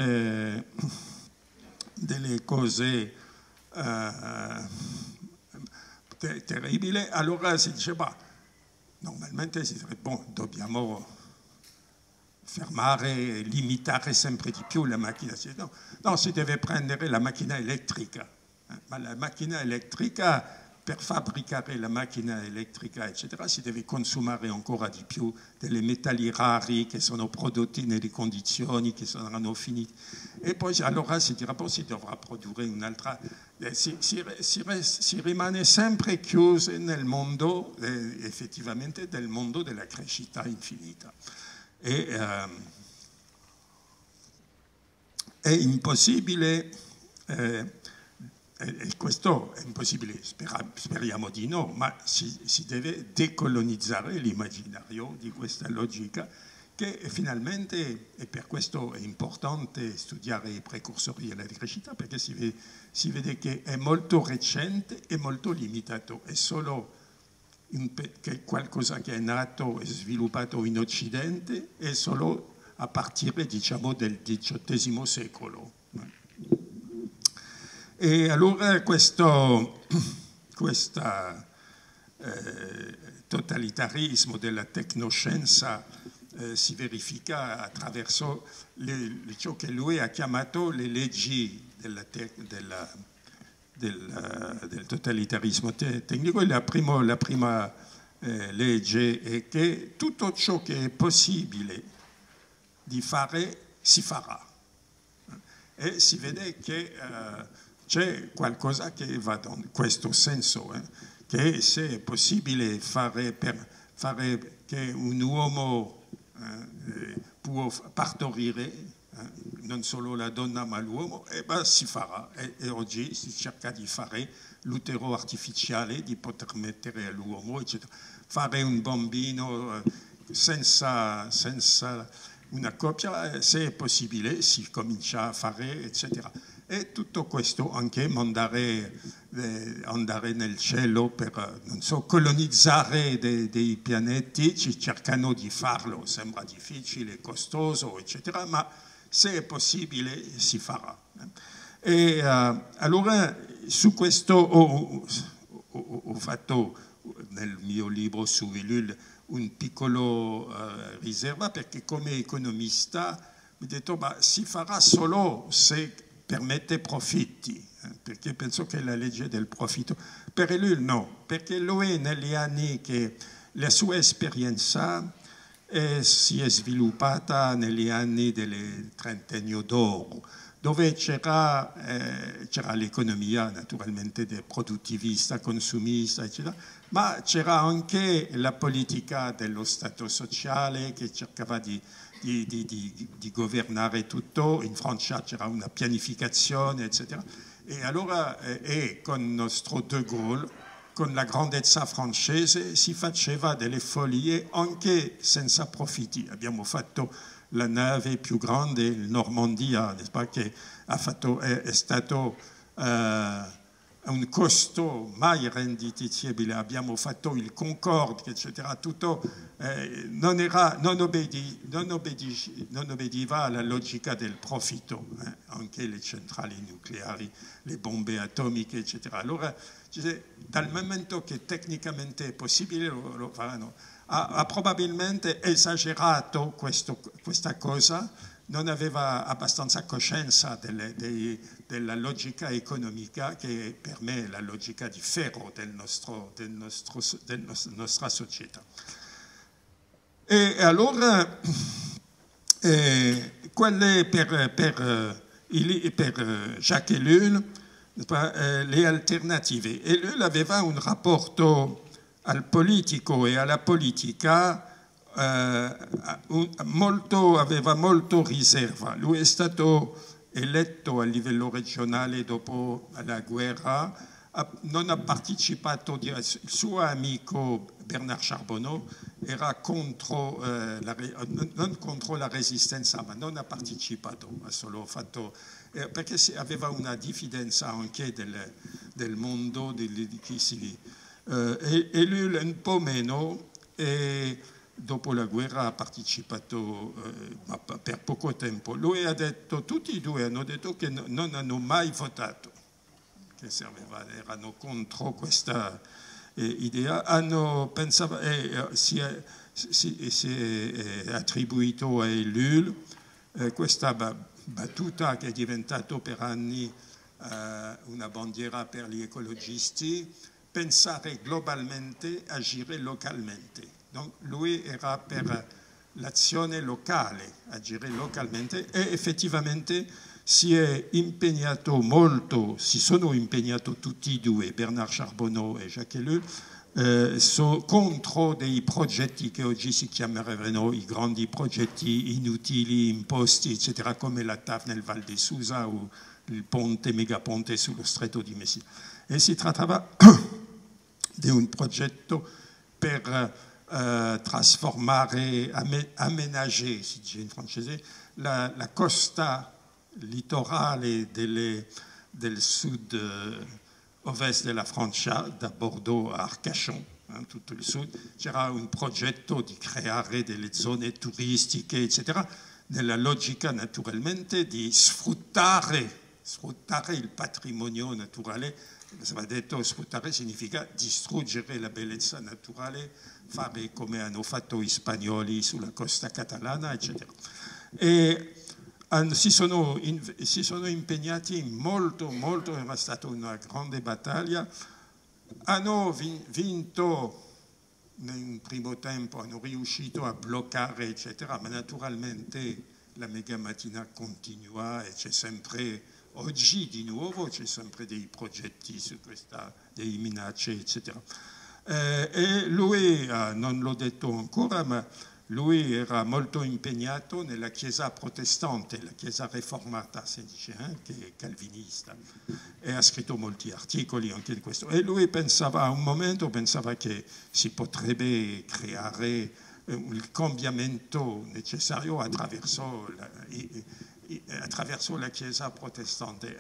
delle cose terribili. Allora si dice, normalmente si dice, dobbiamo fermare, limitare sempre di più la macchina. No, si deve prendere la macchina elettrica. Ma la macchina elettrica, per fabbricare la macchina elettrica, eccetera, si deve consumare ancora di più dei metalli rari che sono prodotti nelle condizioni che saranno finite. E poi allora si dirà, si dovrà produrre un'altra. Si rimane sempre chiusi nel mondo, effettivamente, del mondo della crescita infinita. È impossibile. E questo è impossibile, speriamo di no, ma si deve decolonizzare l'immaginario di questa logica che finalmente, e per questo è importante studiare i precursori della crescita, perché si vede che è molto recente e molto limitato, è solo che è qualcosa che è nato e sviluppato in Occidente e solo a partire, diciamo, del XVIII secolo. E allora questo totalitarismo della tecnoscienza si verifica attraverso ciò che lui ha chiamato le leggi del totalitarismo tecnico. La prima legge è che tutto ciò che è possibile di fare si farà. E si vede che c'è qualcosa che va in questo senso, che se è possibile fare che un uomo può partorire, non solo la donna ma l'uomo, si farà. E oggi si cerca di fare l'utero artificiale, di poter mettere all'uomo, eccetera. Fare un bambino senza una coppia, se è possibile, si comincia a fare, eccetera. E tutto questo anche andare nel cielo per, non so, colonizzare dei pianeti, ci cercano di farlo, sembra difficile, costoso, eccetera, ma se è possibile si farà. E allora su questo ho fatto nel mio libro su Ellul un piccolo riserva, perché come economista mi ho detto si farà solo se permette profitti, perché penso che è la legge del profitto. Per Ellul no, perché lui negli anni che la sua esperienza si è sviluppata negli anni del trentennio d'oro, dove c'era l'economia naturalmente produttivista, consumista, eccetera, ma c'era anche la politica dello Stato sociale che cercava di governare tutto. In Francia c'era una pianificazione, eccetera. E allora, con il nostro De Gaulle, con la grandezza francese, si faceva delle follie anche senza profitti. Abbiamo fatto la nave più grande, il Normandia, n'est-ce pas, che è stato un costo mai renditibile. Abbiamo fatto il Concorde, eccetera. Tutto non obbediva alla logica del profitto, anche le centrali nucleari, le bombe atomiche, eccetera. Allora, dal momento che tecnicamente è possibile, lo faranno. Ha probabilmente esagerato questa cosa, non aveva abbastanza coscienza della logica economica, che per me è la logica di ferro della nostra società. E allora, quelle per Jacques Ellul, le alternative. Ellul aveva un rapporto al politico e alla politica aveva molto riserva. Lui è stato eletto a livello regionale dopo la guerra, non ha partecipato, il suo amico Bernard Charbonneau era non contro la resistenza, ma non ha partecipato, ha solo fatto, perché aveva una diffidenza anche del mondo, e lui un po' meno, e dopo la guerra ha partecipato ma per poco tempo. Lui ha detto, tutti e due hanno detto che non hanno mai votato, che erano contro questa idea, hanno pensato, si è attribuito a Ellul questa battuta che è diventata per anni una bandiera per gli ecologisti: pensare globalmente, agire localmente. Donc, lui era per l'azione locale, agire localmente, e effettivamente si sono impegnati tutti e due, Bernard Charbonneau e Jacques Ellul, contro dei progetti che oggi si chiameranno i grandi progetti inutili, imposti, eccetera, come la TAV nel Val di Susa o il megaponte sullo stretto di Messina. E si trattava di un progetto per trasformare, aménager, si dice in francese, la costa litorale del sud-ovest della Francia, da Bordeaux a Arcachon, tutto il sud, c'era un progetto di creare delle zone turistiche, eccetera, nella logica naturalmente di sfruttare il patrimonio naturale. Va detto, sfruttare significa distruggere la bellezza naturale, fare come hanno fatto gli spagnoli sulla costa catalana, eccetera. E si sono impegnati molto, era stata una grande battaglia. Hanno vinto nel primo tempo, hanno riuscito a bloccare, eccetera, ma naturalmente la Mega Mattina continua e c'è sempre, oggi di nuovo c'è sempre dei progetti su questa, dei minacce, eccetera. E lui, non l'ho detto ancora, ma lui era molto impegnato nella Chiesa protestante, la Chiesa riformata, si dice, che è calvinista, e ha scritto molti articoli anche di questo. E lui pensava, a un momento, che si potrebbe creare il cambiamento necessario attraverso la Chiesa protestante.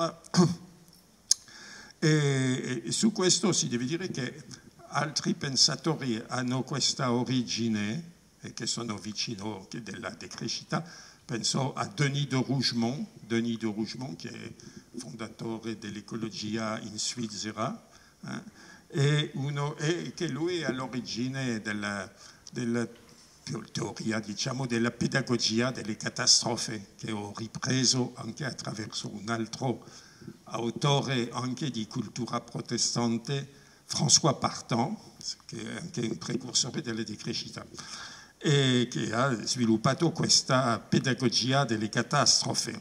E su questo si deve dire che altri pensatori hanno questa origine e che sono vicino della decrescita. Penso a Denis de Rougemont, che è fondatore dell'ecologia in Svizzera, e che lui è all'origine della teoria, diciamo, della pedagogia delle catastrofe, che ho ripreso anche attraverso un altro autore anche di cultura protestante, François Partant, che è anche un precursore della decrescita, e che ha sviluppato questa pedagogia delle catastrofe.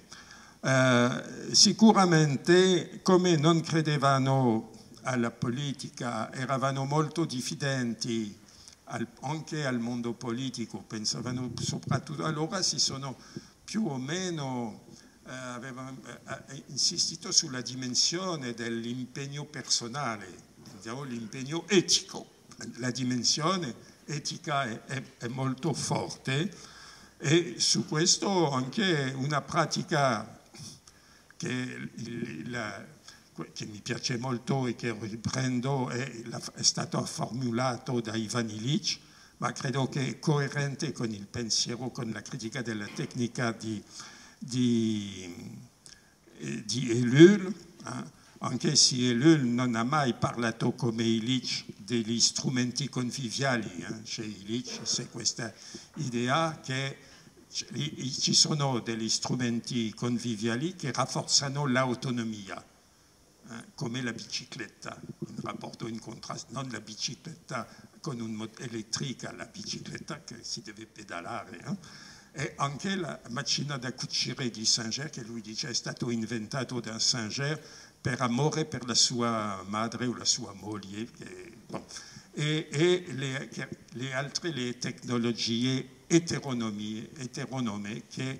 Sicuramente, come non credevano alla politica, eravamo molto diffidenti anche al mondo politico, pensavano soprattutto, allora si sono più o meno avevano insistito sulla dimensione dell'impegno personale, l'impegno etico. La dimensione etica è molto forte, e su questo anche una pratica che mi piace molto e che riprendo è stato formulato da Ivan Illich, ma credo che è coerente con il pensiero, con la critica della tecnica di Ellul, anche se Ellul non ha mai parlato come Illich degli strumenti conviviali. Chez Illich c'è questa idea che ci sono degli strumenti conviviali che rafforzano l'autonomia, come la bicicletta, in rapporto, in contrasto, non la bicicletta con un moto elettrica, la bicicletta che si deve pedalare. E anche la macchina da cucire di Singer, che lui dice è stato inventato da Singer per amore per la sua madre o la sua moglie. E le altre tecnologie eteronome che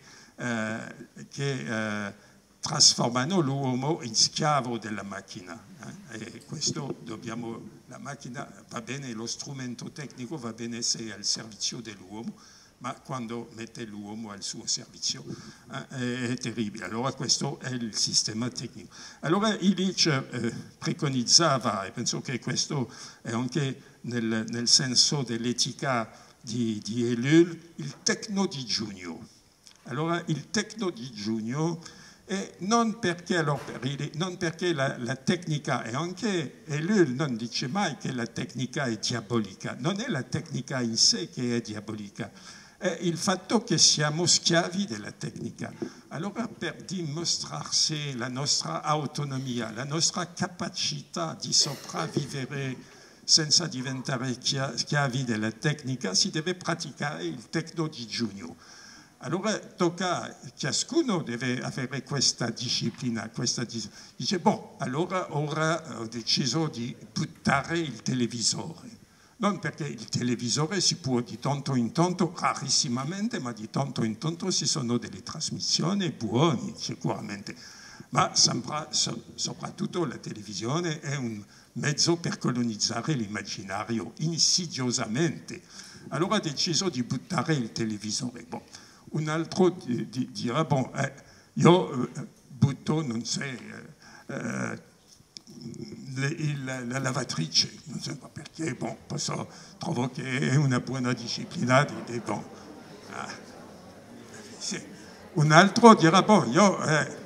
trasformano l'uomo in schiavo della macchina. E questo la macchina va bene, lo strumento tecnico va bene se è al servizio dell'uomo, ma quando mette l'uomo al suo servizio è terribile. Allora questo è il sistema tecnico. Allora Illich preconizzava, e penso che questo è anche nel senso dell'etica di Ellul, il tecnodigiunio. Allora il tecnodigiunio è non perché la tecnica, e anche Ellul non dice mai che la tecnica è diabolica, non è la tecnica in sé che è diabolica, è il fatto che siamo schiavi della tecnica. Allora, per dimostrarsi la nostra autonomia, la nostra capacità di sopravvivere senza diventare schiavi della tecnica, si deve praticare il tecnodigiunio. Allora tocca, ciascuno deve avere questa disciplina, dice, allora ora ho deciso di buttare il televisore. Non perché il televisore si può di tanto in tanto, rarissimamente, ma di tanto in tanto ci sono delle trasmissioni buone, sicuramente. Ma soprattutto la televisione è un mezzo per colonizzare l'immaginario insidiosamente. Allora ha deciso di buttare il televisore. Un altro dirà, io butto, non so, la lavatrice, non so perché. che bon, posso trovare una buona disciplina di bon. Sì. Un altro dirà, boh, io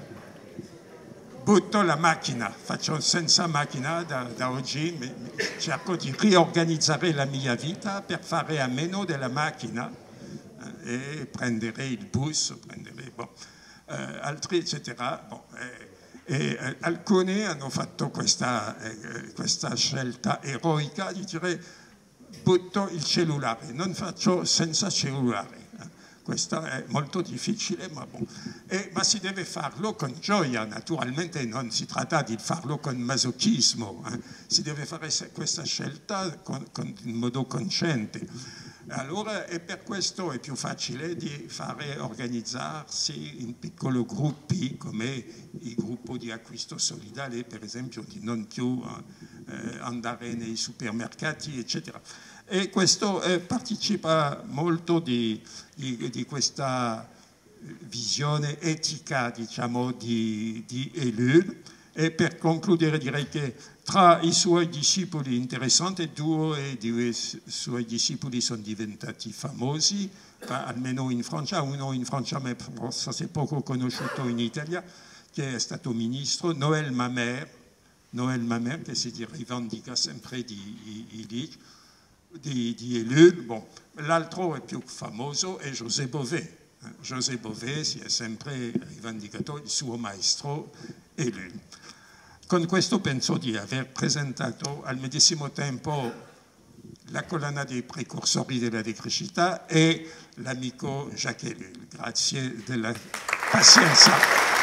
butto la macchina, faccio senza macchina da oggi, cerco di riorganizzare la mia vita per fare a meno della macchina e prendere il bus, altri eccetera. Bon, alcuni hanno fatto questa scelta eroica di dire butto il cellulare, non faccio senza cellulare. Questo è molto difficile, ma si deve farlo con gioia, naturalmente non si tratta di farlo con masochismo, si deve fare questa scelta in modo cosciente. Allora, e per questo è più facile di fare organizzarsi in piccoli gruppi, come il gruppo di acquisto solidale, per esempio, di non più andare nei supermercati, eccetera. E questo partecipa molto di questa visione etica, diciamo, di Ellul. E per concludere direi che tra i suoi discepoli interessanti, due dei suoi discepoli sono diventati famosi, almeno in Francia, uno in Francia ma forse poco conosciuto in Italia, che è stato ministro, Noël Mamère, che si rivendica sempre di Ellul. Bon, l'altro è più famoso è José Bové. José Bové si è sempre rivendicato il suo maestro Ellul. Con questo penso di aver presentato al medesimo tempo la collana dei precursori della decrescita e l'amico Jacques Ellul. Grazie della pazienza.